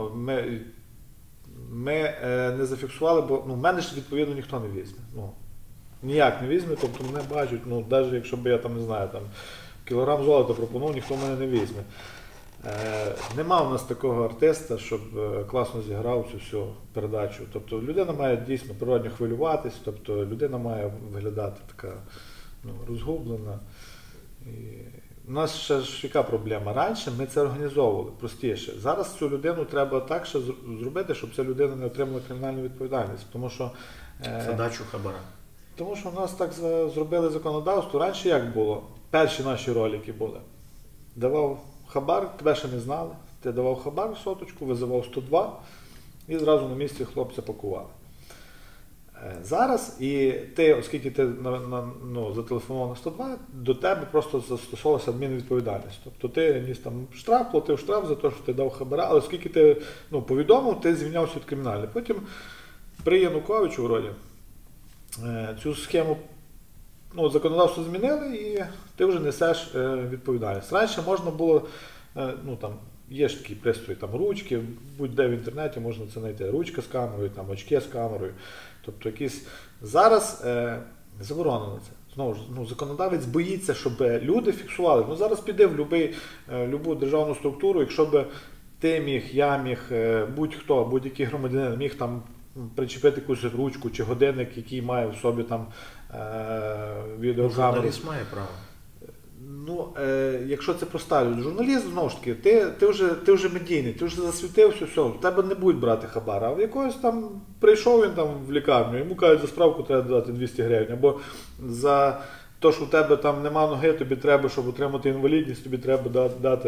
ми не зафіксували, бо в мене ж відповідно ніхто не візьме. Ніяк не візьме, тобто мене бачать, навіть якщо б я там, не знаю, кілограм золота пропонував, ніхто мене не візьме. Нема у нас такого артиста, щоб класно зіграв цю всю передачу. Тобто людина має дійсно природньо хвилюватись, тобто людина має виглядати така розгублена. І у нас ще ж яка проблема? Раніше ми це організовували простіше. Зараз цю людину треба так ще зробити, щоб ця людина не отримала кримінальну відповідальність. Тому що задачу хабара. Тому що в нас так зробили законодавство. Раніше як було? Перші наші ролики були. Давав хабар, тебе ще не знали. Ти давав хабар, соточку, визивав 102 і зразу на місці хлопця пакували. Зараз, і ти, оскільки ти зателефонував на 102, до тебе просто застосовувалася адмінвідповідальність. Тобто ти ніс там штраф, платив штраф за те, що ти дав хабара, але оскільки ти повідомив, ти звільнявся від кримінальної. Потім при Януковичу, вроді, цю схему законодавство змінили, і ти вже несеш відповідальність. Раніше можна було, є ж такі пристрої, ручки, будь-де в інтернеті можна це знайти. Ручка з камерою, очки з камерою. Тобто якісь... Зараз заборонено це. Знову ж, законодавець боїться, щоб люди фіксували. Зараз піди в будь-яку державну структуру, якщо б ти міг, я міг, будь-хто, будь-який громадянин міг там причепити якусь ручку чи годинник, який має в собі там відеокамеру. Журналіст має право. Ну, якщо це проста людина, журналіст, знову ж таки, ти вже медійний, ти вже засвітився, все, в тебе не будуть брати хабар, а в якогось там прийшов він там в лікарню, йому кажуть, за справку треба дати 200 гривень, або за те, що в тебе там нема ноги, тобі треба, щоб отримати інвалідність, тобі треба дати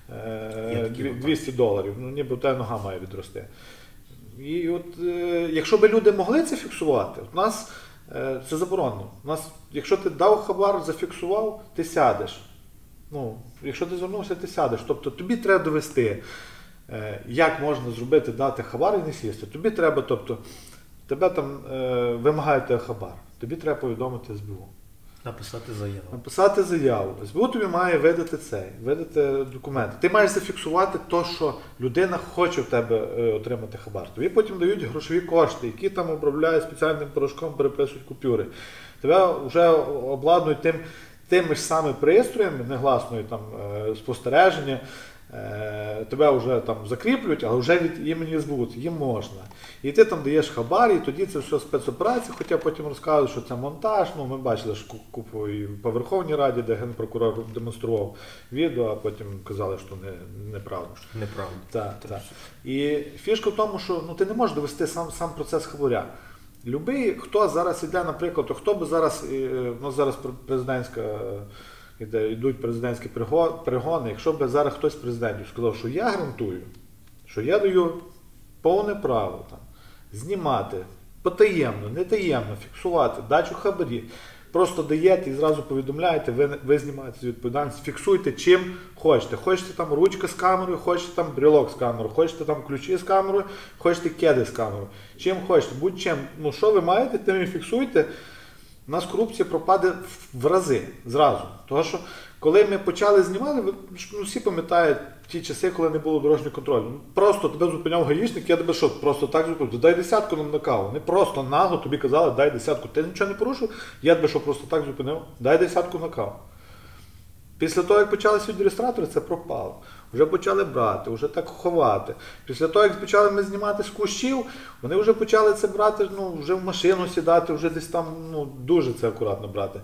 $200. Ну, ніби в тебе нога має відрости. І от, якщо б люди могли це фіксувати, у нас це заборонено. У нас, якщо ти дав хабар, зафіксував, ти сядеш. Ну, якщо ти звернувся, ти сядеш. Тобто тобі треба довести, як можна зробити, дати хабар і не сісти. Тобі треба, тобто, тебе там вимагають хабар, тобі треба повідомити СБУ. Написати заяву. СБУ тобі має видати документи. Ти маєш зафіксувати те, що людина хоче в тебе отримати хабар. Тобі потім дають грошові кошти, які там обробляють спеціальним порошком, переписують купюри. Тебе вже обладнують тими ж самими пристроями, негласної там спостереження, тебе вже там закріплюють, але вже від імені СБУ, їм можна. І ти там даєш хабар, і тоді це все спецоперація, хоча потім розказують, що це монтаж. Ну, ми бачили ж купу і по Верховній Раді, де генпрокурор демонстрував відео, а потім казали, що неправда. Неправда. Так. І фішка в тому, що ти не можеш довести сам процес хабаря. Любий, хто зараз іде, наприклад, хто би зараз, зараз президентська, йдуть президентські перегони, якщо б зараз хтось з президентів сказав, що я гарантую, що я даю повне право там, знімати, потаємно, нетаємно, фіксувати, дачу хабарі, просто даєте і зразу повідомляєте, ви знімаєте з відповідальність, фіксуйте чим хочете. Хочете там ручка з камерою, хочете там брелок з камерою, хочете там ключі з камерою, хочете кеди з камерою. Чим хочете, будь-чим. Ну що ви маєте, тим і фіксуйте. У нас корупція пропаде в рази, зразу. Тому що, коли ми почали знімати, всі пам'ятають ті часи, коли не було дорожнього контролю. Просто тебе зупиняв гаїшник, я тебе що, просто так зупиняв, дай десятку нам на каву. Вони просто нагло тобі казали, дай десятку. Ти нічого не порушив, я тебе що, просто так зупинив, дай десятку на каву. Після того, як почалися відреєстратори, це пропало. Вже почали брати, вже так ховати. Після того, як почали ми знімати з кущів, вони вже почали це брати, вже в машину сідати, вже десь там, дуже це акуратно брати.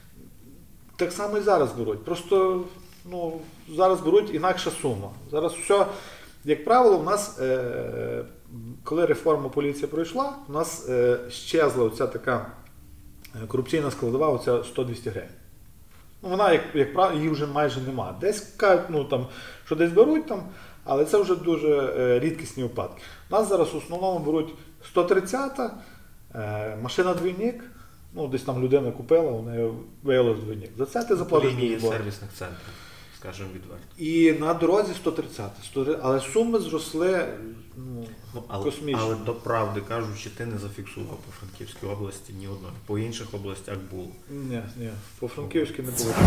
Так само і зараз беруть. Просто, зараз беруть інакша сума. Зараз все, як правило, у нас, коли реформа поліції пройшла, у нас щезла оця така корупційна складова, оця 100-200 гривень. Вона, як правило, її вже майже нема. Десь кажуть, що десь беруть там, але це вже дуже рідкісні випадки. У нас зараз в основному беруть 130-та, машина двійник, десь там людина купила, у неї виявилось двійник. За це ти заплатиш по лінії сервісних центрів, скажімо відверто. І на дорозі 130-та. Але суми зросли космічно. Але до правди кажучи, ти не зафіксував по Франківській області ні одної. По інших областях було. Ні, по Франківській не було.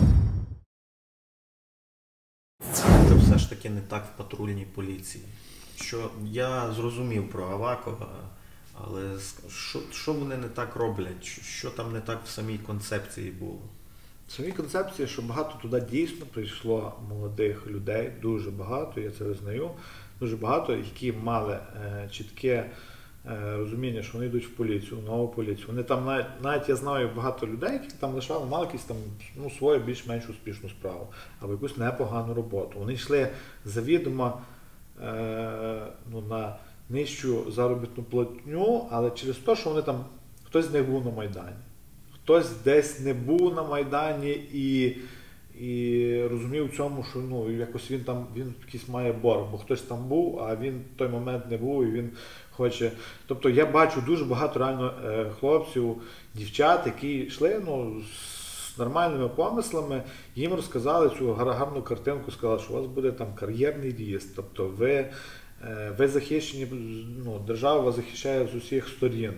Це все ж таки не так в патрульній поліції. Що я зрозумів про Авакова, але що вони не так роблять? Що там не так в самій концепції було? В самій концепції, що багато туди дійсно прийшло молодих людей, дуже багато, я це визнаю, дуже багато, які мали чітке розуміння, що вони йдуть в поліцію, в нову поліцію. Вони там, навіть я знаю багато людей, які там лишали, мали якісь там свою більш-менш успішну справу, або якусь непогану роботу. Вони йшли завідомо на нижчу заробітну платню, але через те, що вони там, хтось з них був на Майдані. Хтось десь не був на Майдані і розумів в цьому, що якось він якийсь має борг, бо хтось там був, а він в той момент не був і він хоче. Тобто я бачу дуже багато реально хлопців, дівчат, які йшли з нормальними помислами, їм розказали цю гарну картинку, сказали, що у вас буде там кар'єрний ріст, тобто ви захищені, держава вас захищає з усіх сторін.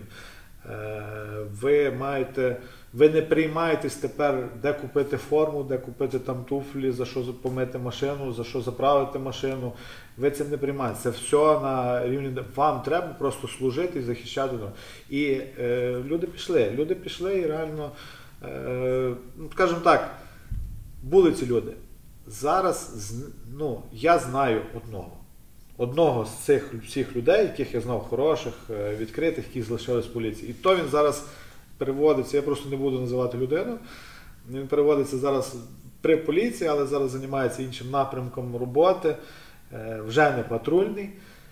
Ви не приймаєтесь тепер, де купити форму, де купити там туфлі, за що помити машину, за що заправити машину. Ви цим не приймаєте. Це все на рівні, вам треба просто служити і захищати. І люди пішли і реально, скажімо так, були ці люди. Зараз, я знаю одного. одного з цих всіх людей, яких я знав хороших, відкритих, які залишились в поліції. І то він зараз переводиться, я просто не буду називати людину, він переводиться зараз при поліції, але зараз займається іншим напрямком роботи, вже не патрульний.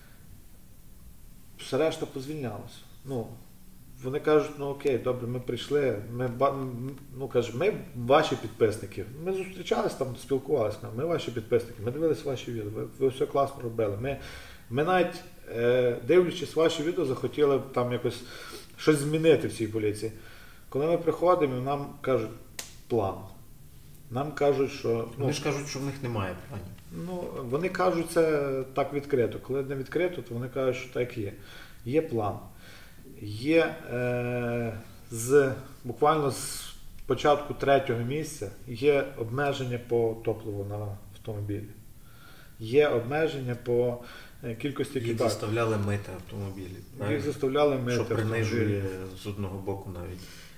Все решта позвільнялося. Ну, вони кажуть, ну окей, добре, ми прийшли, ми ваші підписники. Ми зустрічалися там, спілкувалися, ми ваші підписники, ми дивилися ваші відео, ви все класно робили. Ми навіть, дивлячись ваші відео, захотіли там якось щось змінити в цій поліції. Коли ми приходимо, нам кажуть план. Нам кажуть, що... Вони ж кажуть, що в них немає планів. Ну, вони кажуть це так відкрито. Коли не відкрито, то вони кажуть, що так є. Є план. Є буквально з початку 3-го місяця є обмеження по топливу на автомобілі. Є обмеження по кількості Їх екіпажів. заставляли мити автомобілі. Їх заставляли мити. Що принижує з одного боку навіть.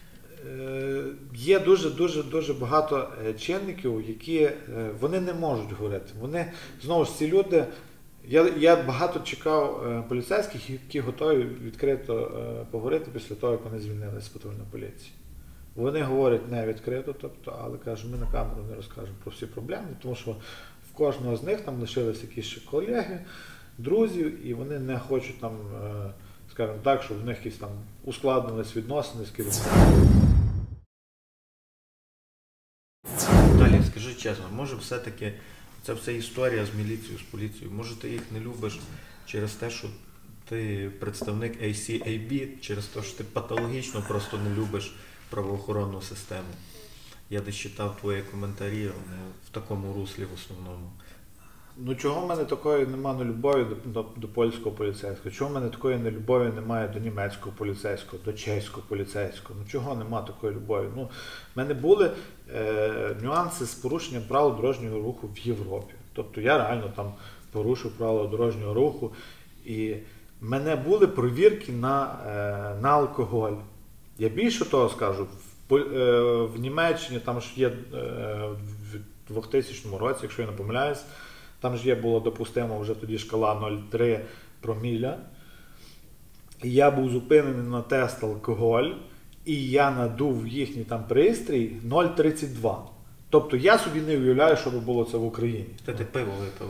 Є дуже багато чинників, які вони не можуть говорити. Вони, знову ж ці люди, я багато чекав поліцейських, які готові відкрито поговорити після того, як вони звільнилися з патрульної поліції. Вони говорять не відкрито, але кажуть, ми на камеру не розкажемо про всі проблеми, тому що в кожного з них там лишились якісь ще колеги, друзів, і вони не хочуть там, скажімо так, щоб в них якісь там ускладнились відносини з керівником. Далі, скажи чесно, може все-таки ця вся історія з міліцією, з поліцією, може ти їх не любиш через те, що ти представник ACAB, через те, що ти патологічно просто не любиш правоохоронну систему. Я десь читав твої коментарі, вони в такому руслі в основному. Ну чого в мене такої немає любові до польського поліцейського? Чого в мене такої нелюбові немає до німецького поліцейського, до чеського поліцейського? Ну чого немає такої любові? Ну, в мене були нюанси з порушенням правил дорожнього руху в Європі. Тобто я реально там порушив правила дорожнього руху, і в мене були перевірки на алкоголь. Я більше того скажу, в Німеччині там ж є в 2000 році, якщо я не помиляюсь, там ж було допустимо вже тоді шкала 0,3 проміля. І я був зупинений на тест алкоголь, і я надув їхній там пристрій 0,32. Тобто я собі не уявляю, що би було це в Україні. Ти пиво випив?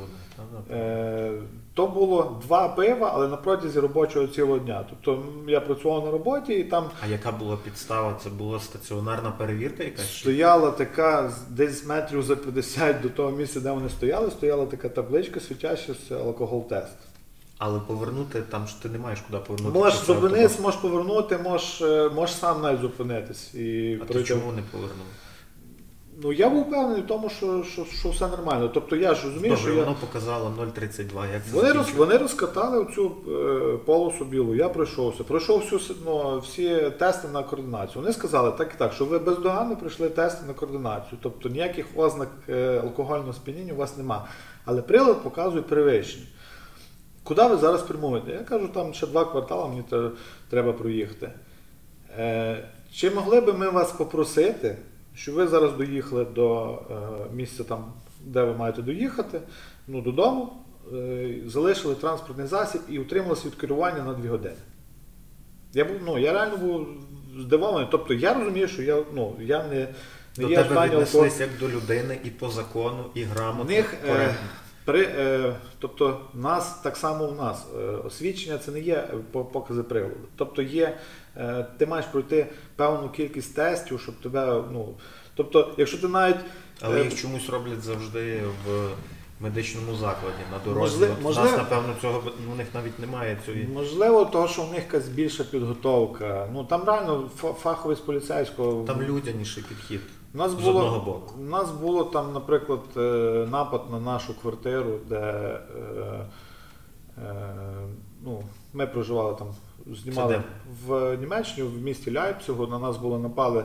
То було 2 пива, але на протязі робочого цілого дня. Тобто я працював на роботі і там... А яка була підстава? Це була стаціонарна перевірка якась? Стояла така, десь метрів за 50 до того місця, де вони стояла така табличка, світяща алкоголь-тест. Але повернути, там ж ти не маєш куди повернути. Можеш зупинитись, можеш повернути, можеш сам навіть зупинитись. А ти чому не повернув? Ну, я був впевнений в тому, що все нормально. Тобто я ж розумію, добре, що воно показало 0,32. Як це вони розкатали оцю полосу білу, я пройшовся. Пройшов всі тести на координацію. Вони сказали так і так, що ви бездоганно пройшли тести на координацію. Тобто ніяких ознак алкогольного сп'яніння у вас нема. Але прилад показує перевищення. Куди ви зараз прямуєте? Я кажу, там ще 2 квартали мені треба проїхати. Чи могли би ми вас попросити, що ви зараз доїхали до місця, там, де ви маєте доїхати, додому, залишили транспортний засіб і утрималися від керування на 2 години. Я реально був здивований. Тобто я розумію, що я не до є тебе віднеслись як до людини і по закону, і грамотно, коректно. Тобто так само у нас. Освідчення це не є покази приладу. Тобто ти маєш пройти певну кількість тестів, щоб тебе, тобто, якщо ти навіть... Але їх чомусь роблять завжди в медичному закладі, на дорозі. У нас, напевно, у них навіть немає цієї... Можливо, того, що в них якась більша підготовка. Там реально фаховість поліцейського... Там людяніший підхід. У нас було там, наприклад, напад на нашу квартиру, де ми проживали там, знімали в Німеччині, в місті Ляйпцигу, на нас напали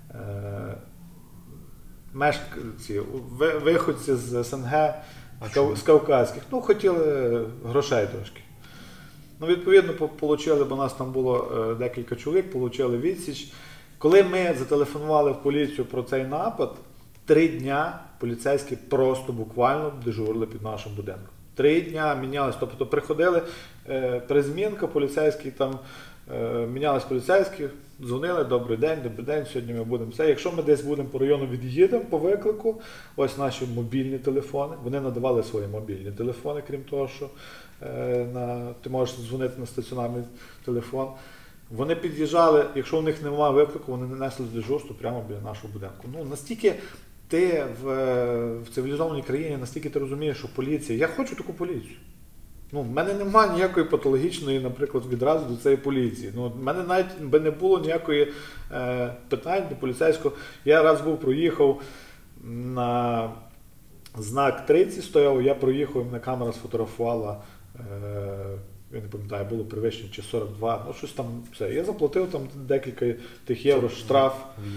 мешканці, виходці з СНГ, з Кавказьких. Хотіли грошей трошки. Відповідно, отримали, бо нас там було декілька чоловік, отримали відсіч. Коли ми зателефонували в поліцію про цей напад, 3 дня поліцейські просто буквально дежурили під нашим будинком. 3 дня мінялись, тобто приходили перезмінка, поліцейський там, мінялись поліцейські, дзвонили, добрий день, сьогодні ми будемо це. Якщо ми десь будемо по району від'їдемо по виклику, ось наші мобільні телефони, вони надавали свої мобільні телефони, крім того, що ти можеш дзвонити на стаціонарний телефон. Вони під'їжджали, якщо у них немає виклику, вони несли дежурство прямо біля нашого будинку. Ну, настільки ти в цивілізованій країні, настільки ти розумієш, що поліція, я хочу таку поліцію. Ну, в мене немає ніякої патологічної, наприклад, відразу до цієї поліції. Ну, в мене навіть би не було ніякої питань до поліцейського. Я раз проїхав на знак 30 стояв, я проїхав, мене камера сфотографувала, я не пам'ятаю, було перевищення чи 42, ну щось там все. Я заплатив там декілька тих євро штраф.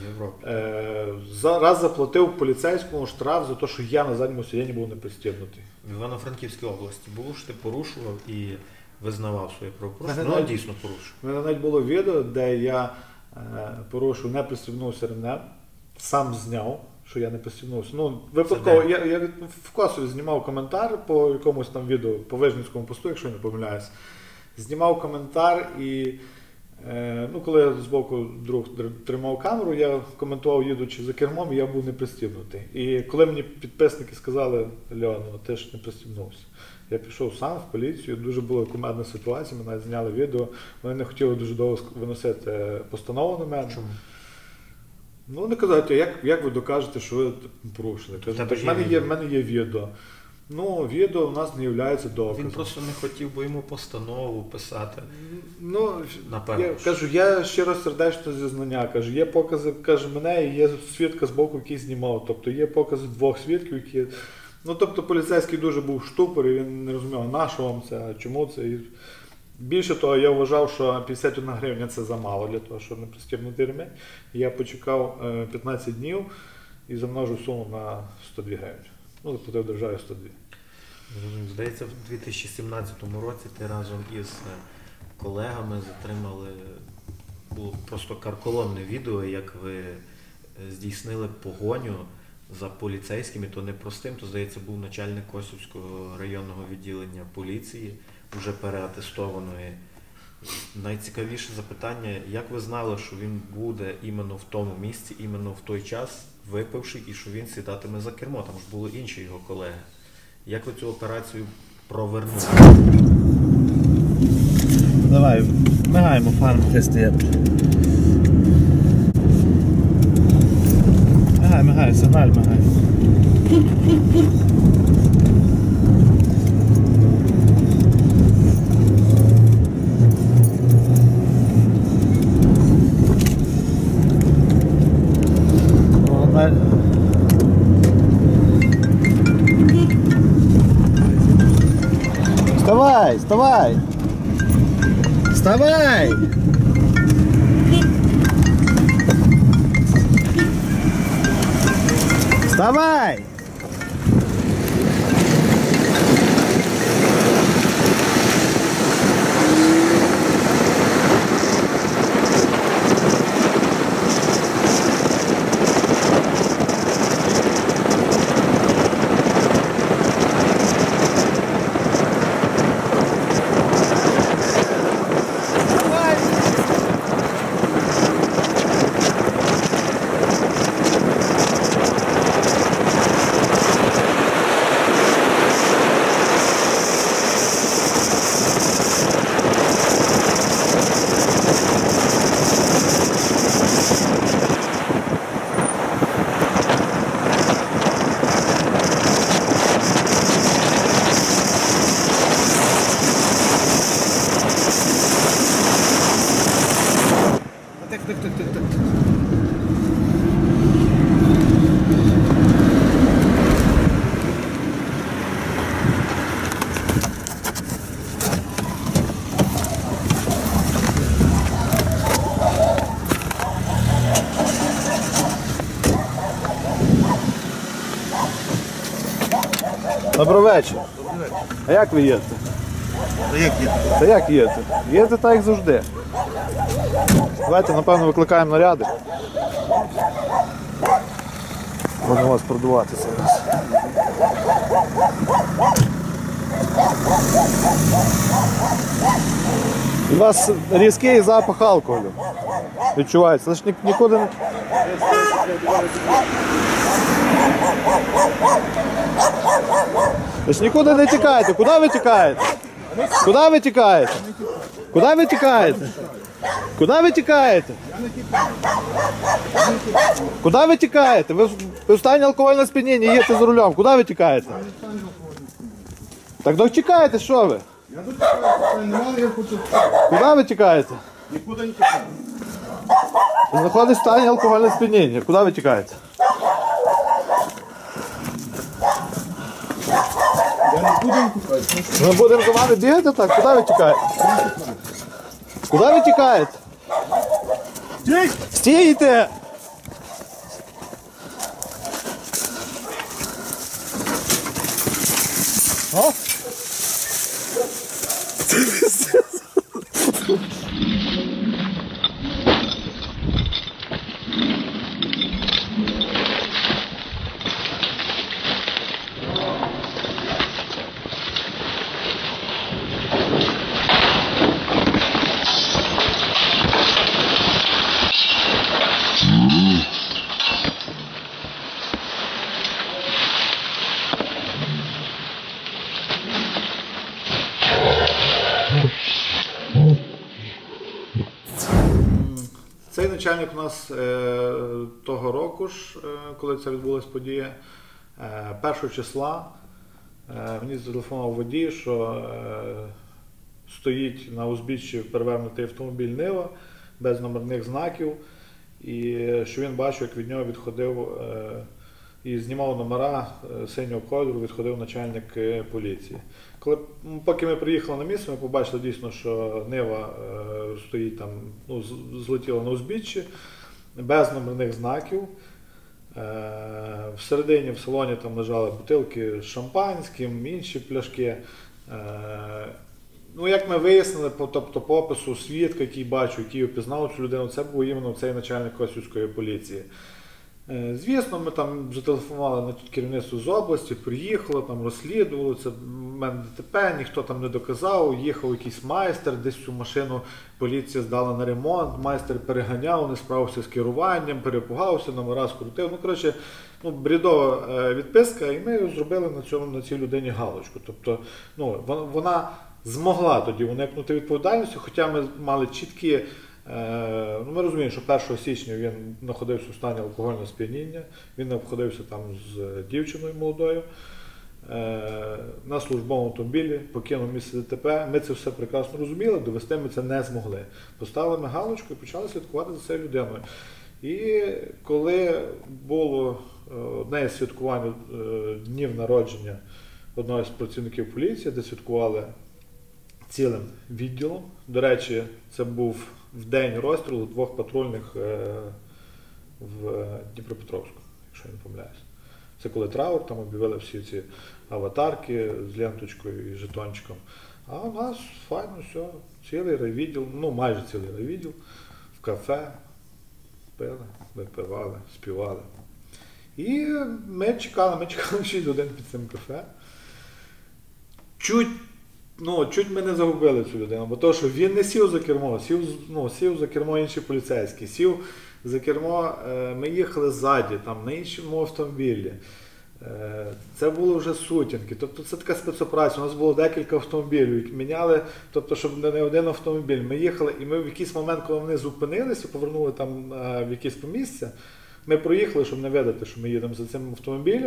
Раз заплатив поліцейському штраф за те, що я на задньому сидінні був не пристібнутий. В Івано-Франківській області було, що ти порушував і визнавав своє правопорушення? Ну, дійсно порушив. У мене навіть було відео, де я порушив, не пристібнувся ремнем, сам зняв, що я не пристібнувся. Ну, випадково, я в Косові знімав коментар по якомусь там відео, по Вижницькому посту, якщо я не помиляюсь. Знімав коментар і, ну, коли я збоку друг тримав камеру, я коментував, їдучи за кермом, і я був не пристібнутий. І коли мені підписники сказали, Леон, ти ж не пристібнувся. Я пішов сам в поліцію, дуже була кумедна ситуація, ми навіть зняли відео, вони не хотіли дуже довго виносити постанову на мене. Чому? Ну, вони кажуть, як ви докажете, що ви порушили? Кажуть, в мене є відео. Ну, відео в нас не є доказом. Він просто не хотів, бо йому постанову писати. Ну, напевно. Я кажу, я щиро сердечно зізнання. Кажу, є покази, каже, мене і є свідка з боку, який знімав. Тобто є покази 2 свідків, які... Ну, тобто поліцейський дуже був штупор, і він не розумів, на що вам це, чому це. І більше того, я вважав, що 51 гривня це замало для того, щоб не пристібнути ремень. Я почекав 15 днів і замножив суму на 102 гривні. Ну, заплатив державі 102. Здається, в 2017 році ти разом із колегами затримали, було просто карколомне відео, як ви здійснили погоню за поліцейськими, то не простим, то, здається, був начальник Косівського районного відділення поліції, вже переатестованої. Найцікавіше запитання, як ви знали, що він буде іменно в тому місці, іменно в той час, випивши, і що він сідатиме за кермо, там ж були інші його колеги. Як ви цю операцію провернули? Давай, мигаємо фарм тести. Мигай, сигналь мигай. Вставай, вставай! Вставай! Вставай! Добрий вечір. А як ви їдете? Та як їдете? Їдете так, як завжди. Давайте, напевно, викликаємо наряди. Будемо вас продувати зараз. У вас різкий запах алкоголю відчувається. Це ж нікуди не... Ви ж нікуди не тікаєте. Куди ви тікаєте? Куди ви тікаєте? Куди ви тікаєте? Куди ви тікаєте? Куди ви тікаєте? Ви в стані алкогольного сп'яніння, їдете за рулем. Куди ви тікаєте? Так тікаєте, що ви? Куди ви тікаєте? Нікуди не тікаю. Знаходитесь в стані алкогольного сп'яніння. Куди ви тікаєте? Я не буду тікати. Ми будемо за вами бігати так? Куди ви тікаєте? Куди ви тікаєте? Стійте! Цей начальник у нас того року ж, коли це відбулась подія, 1 числа мені зателефонував водій, що стоїть на узбіччі перевернутий автомобіль Нива без номерних знаків, і що він бачив, як від нього відходив і знімав номера синього кольору, відходив начальник поліції. Поки ми приїхали на місце, ми побачили дійсно, що Нива стоїть там, ну, злетіла на узбіччі, без номерних знаків. Всередині, в салоні там лежали бутилки з шампанським, інші пляшки. Ну, як ми вияснили, тобто по опису свідка, який бачив, який опізнав цю людину, це був іменно цей начальник Косівської поліції. Звісно, ми там зателефонували на керівництво з області, приїхали, там розслідували, це в мене ДТП, ніхто там не доказав, їхав якийсь майстер, десь цю машину поліція здала на ремонт, майстер переганяв, не справився з керуванням, перепугався, номера скрутив. Ну, коротше, брідова відписка, і ми зробили на цій людині галочку. Тобто, ну, вона змогла тоді уникнути відповідальності, хоча ми мали чіткі... Ну, ми розуміємо, що 1 січня він знаходився у стані алкогольного сп'яніння, він знаходився там з дівчиною молодою на службовому автомобілі, покинув місце ДТП. Ми це все прекрасно розуміли, довести ми це не змогли. Поставили ми галочку і почали слідкувати за цією людиною. І коли було одне із святкувань днів народження одного з працівників поліції, де святкували цілим відділом, до речі, це був в день розстрілу 2 патрульних в Дніпропетровську, якщо я не помиляюсь. Це коли траур, там об'явили всі ці аватарки з ленточкою і жетончиком. А у нас файно все, цілий райвідділ, ну майже цілий райвідділ, в кафе, пили, випивали, співали. І ми чекали 6 годин під цим кафе. Чуть ми не загубили цю людину, бо то, що він не сів за кермо, сів за кермо інший поліцейський, сів за кермо, ми їхали ззаді, там, на іншому автомобілі. Це було вже сутінки, тобто це така спецоперація, у нас було декілька автомобілів, міняли, тобто, щоб не один автомобіль. Ми їхали, і ми в якийсь момент, коли вони зупинилися, повернули там в якесь місце, ми проїхали, щоб не видати, що ми їдемо за цим автомобілем,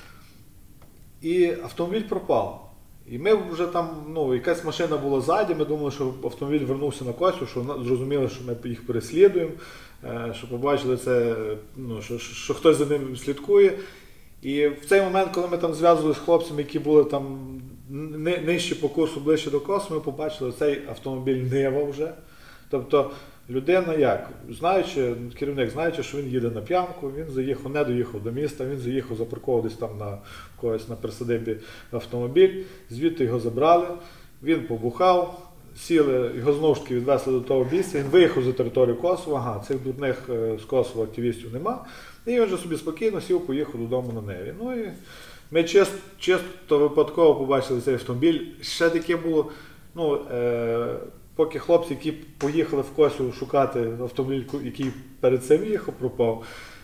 і автомобіль пропав. І ми вже там, якась машина була ззаді, ми думали, що автомобіль вернувся на Косів, що зрозуміли, що ми їх переслідуємо, що побачили це, що хтось за ним слідкує. І в цей момент, коли ми там зв'язувалися з хлопцями, які були там нижче по курсу, ближче до Косу, ми побачили цей автомобіль Нива вже. Тобто людина як? Керівник, знаючи, що він їде на п'янку, він не доїхав до міста, він заїхав, запарковував десь там на присадибі автомобіль, звідти його забрали, він побухав, сіли, його знову ж таки відвезли до того місця, він виїхав за територію Косова, цих дурних з Косова активістів нема, і він вже собі спокійно сів, поїхав додому на Неві. Ну і Ми чисто випадково побачили цей автомобіль. Ще таке було, ну, поки хлопці, які поїхали в Косів шукати автомобіль, який перед цим їхав, пропав,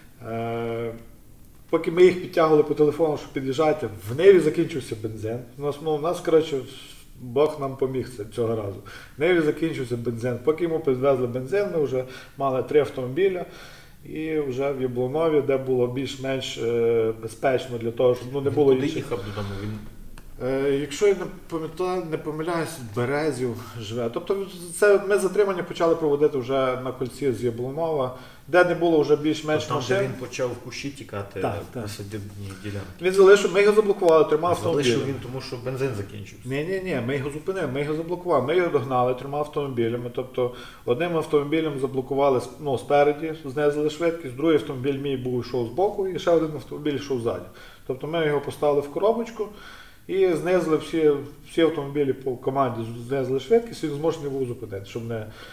поки ми їх підтягували по телефону, щоб під'їжджати, в Ниві закінчився бензин. У нас, коротше, Бог нам поміг цього разу. В Ниві закінчився бензин. Поки йому підвезли бензин, ми вже мали 3 автомобіля. І вже в Яблунові, де було більш-менш безпечно для того, щоб не було Куди інших. їхав додому? Він Якщо я не помиляюсь, Березів живе. Тобто це ми затримання почали проводити вже на кольці з Яблунова, де не було вже більш-менш там, машин. де він почав в кущі тікати Так. по садибній ділянці. Він залишив, ми його заблокували 3 автомобілями. Залишив він, тому що бензин закінчився. Ні, ми його зупинили, ми його заблокували, ми його догнали 3 автомобілями. Тобто одним автомобілем заблокували спереді, знизили швидкість, другий автомобіль мій йшов збоку і ще один автомобіль йшов ззаді. Тобто ми його поставили в коробочку і знизили всі автомобілі по команді, знизили швидкість і він змушений був зупинити, щоб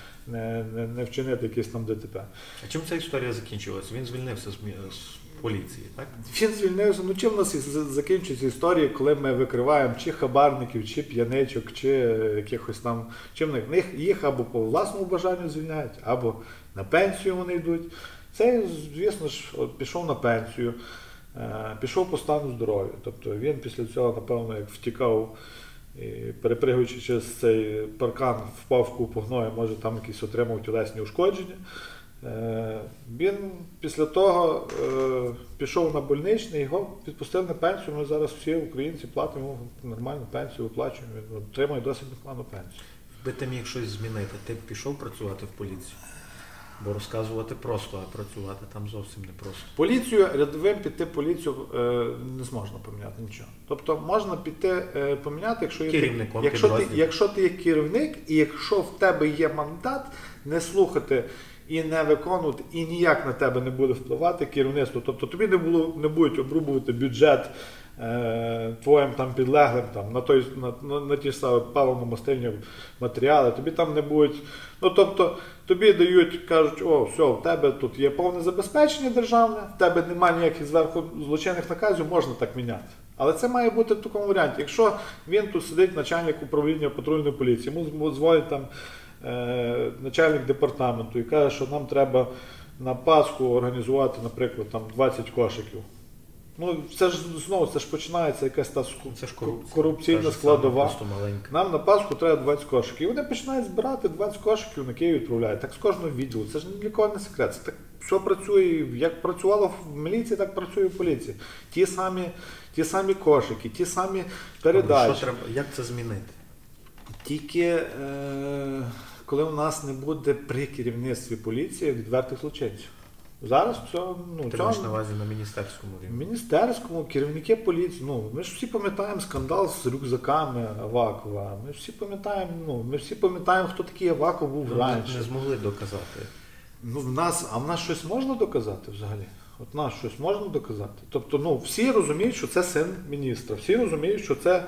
не вчинити якісь там ДТП. А чим ця історія закінчилась? Він звільнився з поліції, так? Він звільнився. Ну чим у нас закінчуються історії, коли ми викриваємо чи хабарників, чи п'яничок, чи якихось там, їх або по власному бажанню звільняють, або на пенсію вони йдуть. Цей, звісно ж, пішов на пенсію, пішов по стану здоров'я. Тобто він після цього, напевно, як втікав, і перепригуючи через цей паркан, впав в купу гною, може там якісь отримав тілесні ушкодження. Він після того пішов на больничний, його відпустили на пенсію. Ми зараз всі українці платимо нормальну пенсію, виплачуємо, він отримує досить непогану пенсію. Би ти міг щось змінити, ти б пішов працювати в поліцію? Бо розказувати просто, а працювати там зовсім не просто. Поліцію, рядовим піти поліцію не зможна поміняти нічого. Тобто можна піти поміняти, якщо ти є керівник, і якщо в тебе є мандат, не слухати і не виконувати, і ніяк на тебе не буде впливати керівництво. Тобто тобі не будуть обрубувати бюджет твоїм там підлеглим на ті ж самі паливно-мастильні матеріали, тобі там не будуть. Ну тобто тобі дають, кажуть, все, в тебе тут є повне забезпечення державне, в тебе немає ніяких зверху злочинних наказів, можна так міняти. Але це має бути в такому варіанті. Якщо він тут сидить, начальник управління патрульної поліції, йому дзвонить там начальник департаменту і каже, що нам треба на Пасху організувати, наприклад, там 20 кошиків. Ну, це ж починається якась та корупційна складова. Нам на Пасху треба 20 кошиків. І вони починають збирати 20 кошиків, на Київ відправляють. Так з кожного відділу. Це ж ні для кого не секрет. Це так все працює, як працювало в міліції, так працює в поліції. Ті самі кошики, ті самі передачі. Як це змінити? Тільки коли у нас не буде при керівництві поліції відвертих злочинців. Зараз Ти маєш на увазі на міністерському рівні? Міністерському, керівники поліції. Ми ж всі пам'ятаємо скандал з рюкзаками Авакова. Ми всі пам'ятаємо, хто такий Аваков був раніше. Не змогли доказати. В нас щось можна доказати взагалі? От нас щось можна доказати? Тобто, всі розуміють, що це син міністра. Всі розуміють, що це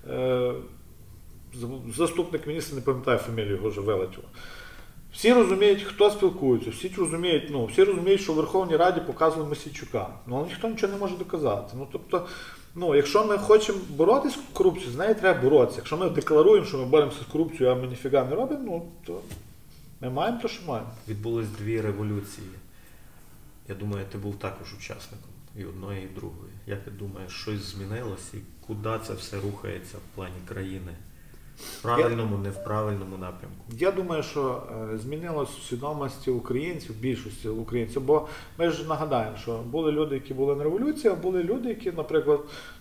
заступник міністра, не пам'ятаю фамілію, його вже вилетіло. Всі розуміють, хто спілкується, всі розуміють, що в Верховній Раді показували Мосійчука. Але ніхто нічого не може доказати. Якщо ми хочемо боротися з корупцією, з нею треба боротися. Якщо ми декларуємо, що ми боремося з корупцією, а ми ніфіга не робимо, то ми маємо те, що маємо. Відбулись 2 революції. Я думаю, ти був також учасником і одної, і другої. Як ти думаєш, щось змінилось і куди це все рухається в плані країни? В правильному, не в правильному напрямку. Я думаю, що змінилось в свідомості українців, більшості українців, бо ми ж нагадаємо, що були люди, які були на революції, а були люди, які, наприклад,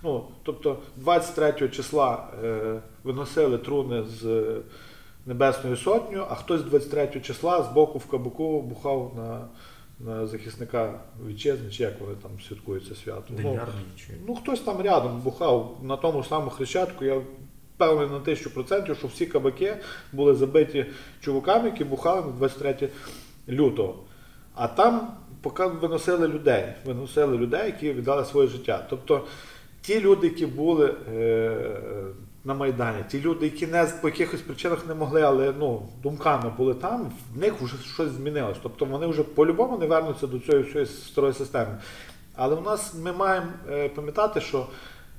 23 числа виносили труни з Небесною Сотнею, а хтось 23 числа з боку в кабаку бухав на захисника вітчизни, чи як вони там святкують це свято. День армії. Хтось там рядом бухав на тому ж самому Хрещатику. Я впевнений на 1000%, що всі кабаки були забиті чуваками, які бухали на 23 лютого. А там поки виносили людей, які віддали своє життя. Тобто ті люди, які були на Майдані, ті люди, які по якихось причинах не могли, але думками були там, в них вже щось змінилось. Тобто вони вже по-любому не вернуться до цієї всієї старої системи. Але ми маємо пам'ятати, що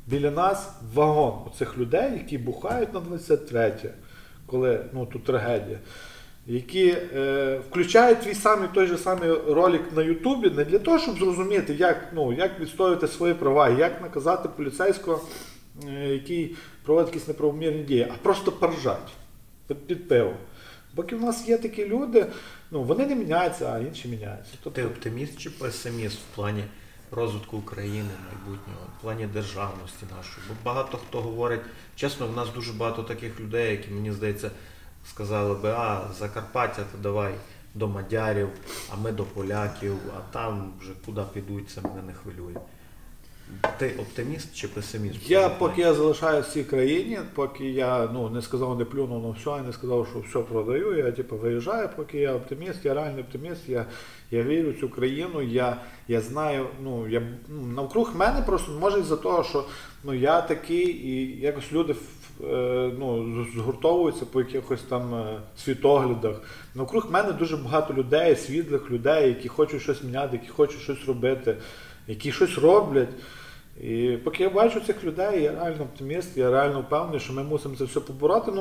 Біля нас вагон оцих людей, які бухають на 23-е, коли тут трагедія, які включають той же самий ролик на Ютубі не для того, щоб зрозуміти, як відстоювати свої права, як наказати поліцейського, який проводить якісь неправомірні дії, а просто поржать під пиво. Поки в нас є такі люди, вони не міняються, а інші міняються. Ти оптиміст чи песиміст в плані розвитку України майбутнього, в плані державності нашої? Бо багато хто говорить, чесно, в нас дуже багато таких людей, які, мені здається, сказали би, Закарпаття, то давай до мадярів, а ми до поляків, а там вже куди підуть, це мене не хвилює. Ти оптиміст чи песиміст? Поки я залишаюсь в цій країні, поки я не сказав, не плюнув на все, я не сказав, що все продаю, я виїжджаю, поки я оптиміст, я реальний оптиміст, я вірю в цю країну, я знаю, навкруг мене просто, може із-за того, що я такий, і якось люди згуртовуються по якихось там світоглядах. Навкруг мене дуже багато людей, світлих людей, які хочуть щось міняти, які хочуть щось робити, які щось роблять. І поки я бачу цих людей, я реально оптиміст, я реально впевнений, що ми мусимо це все побороти.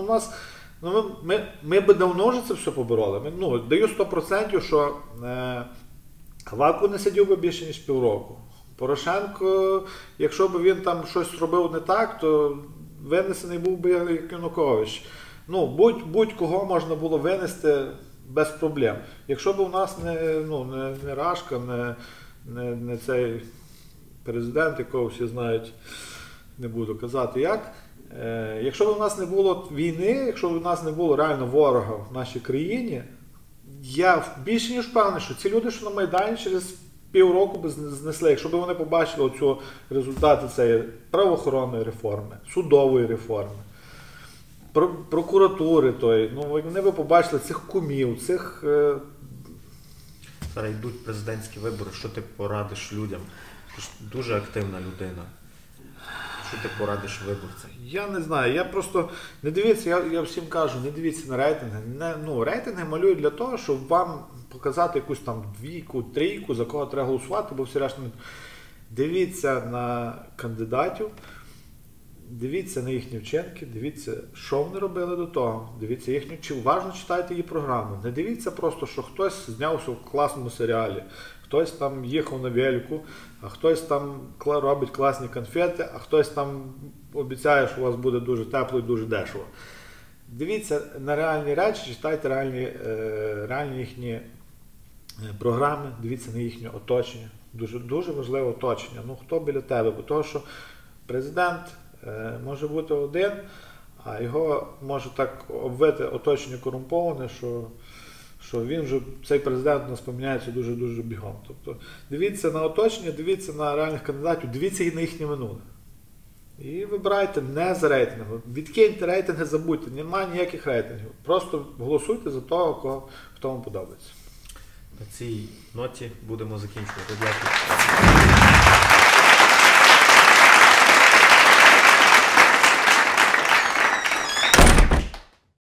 Ми би давно вже це все побороли. Даю 100%, що Аваку не сидів би більше, ніж півроку. Порошенко, якщо б він там щось робив не так, то винесений був би як Янукович. Будь-кого можна було винести без проблем. Якщо б у нас не Рашка, не цей президент, якого всі знають, не буду казати як. Якщо б у нас не було війни, якщо б у нас не було реально ворога в нашій країні, я більше ніж впевнений, що ці люди, що на Майдані, через півроку би знесли, якщо б вони побачили оцю результати цієї правоохоронної реформи, судової реформи, прокуратури вони би побачили цих кумів, цих... Зараз йдуть президентські вибори, що ти порадиш людям? Ти ж дуже активна людина. Що ти порадиш виборцям? Я не знаю, я просто, не дивіться, я всім кажу, не дивіться на рейтинги. Рейтинги малюють для того, щоб вам показати якусь там 2, 3, за кого треба голосувати, бо всі решта не... Дивіться на кандидатів, дивіться на їхні вчинки, дивіться, що вони робили до того, дивіться їхню, чи уважно читайте її програму. Не дивіться просто, що хтось знявся в класному серіалі, хтось там їхав на велику, а хтось там робить класні конфети, а хтось там обіцяє, що у вас буде дуже тепло і дуже дешево. Дивіться на реальні речі, читайте реальні їхні програми, дивіться на їхнє оточення. Дуже, дуже важливе оточення. Хто біля тебе? Бо того, що президент може бути один, а його може так обвити оточення корумповане, що він вже, цей президент у нас поміняється дуже-дуже бігом. Тобто дивіться на оточення, дивіться на реальних кандидатів, дивіться і на їхнє минуле. І вибирайте не за рейтингом. Відкиньте рейтинги, забудьте, немає ніяких рейтингів. Просто голосуйте за того, хто вам подобається. На цій ноті будемо закінчувати. Дякую.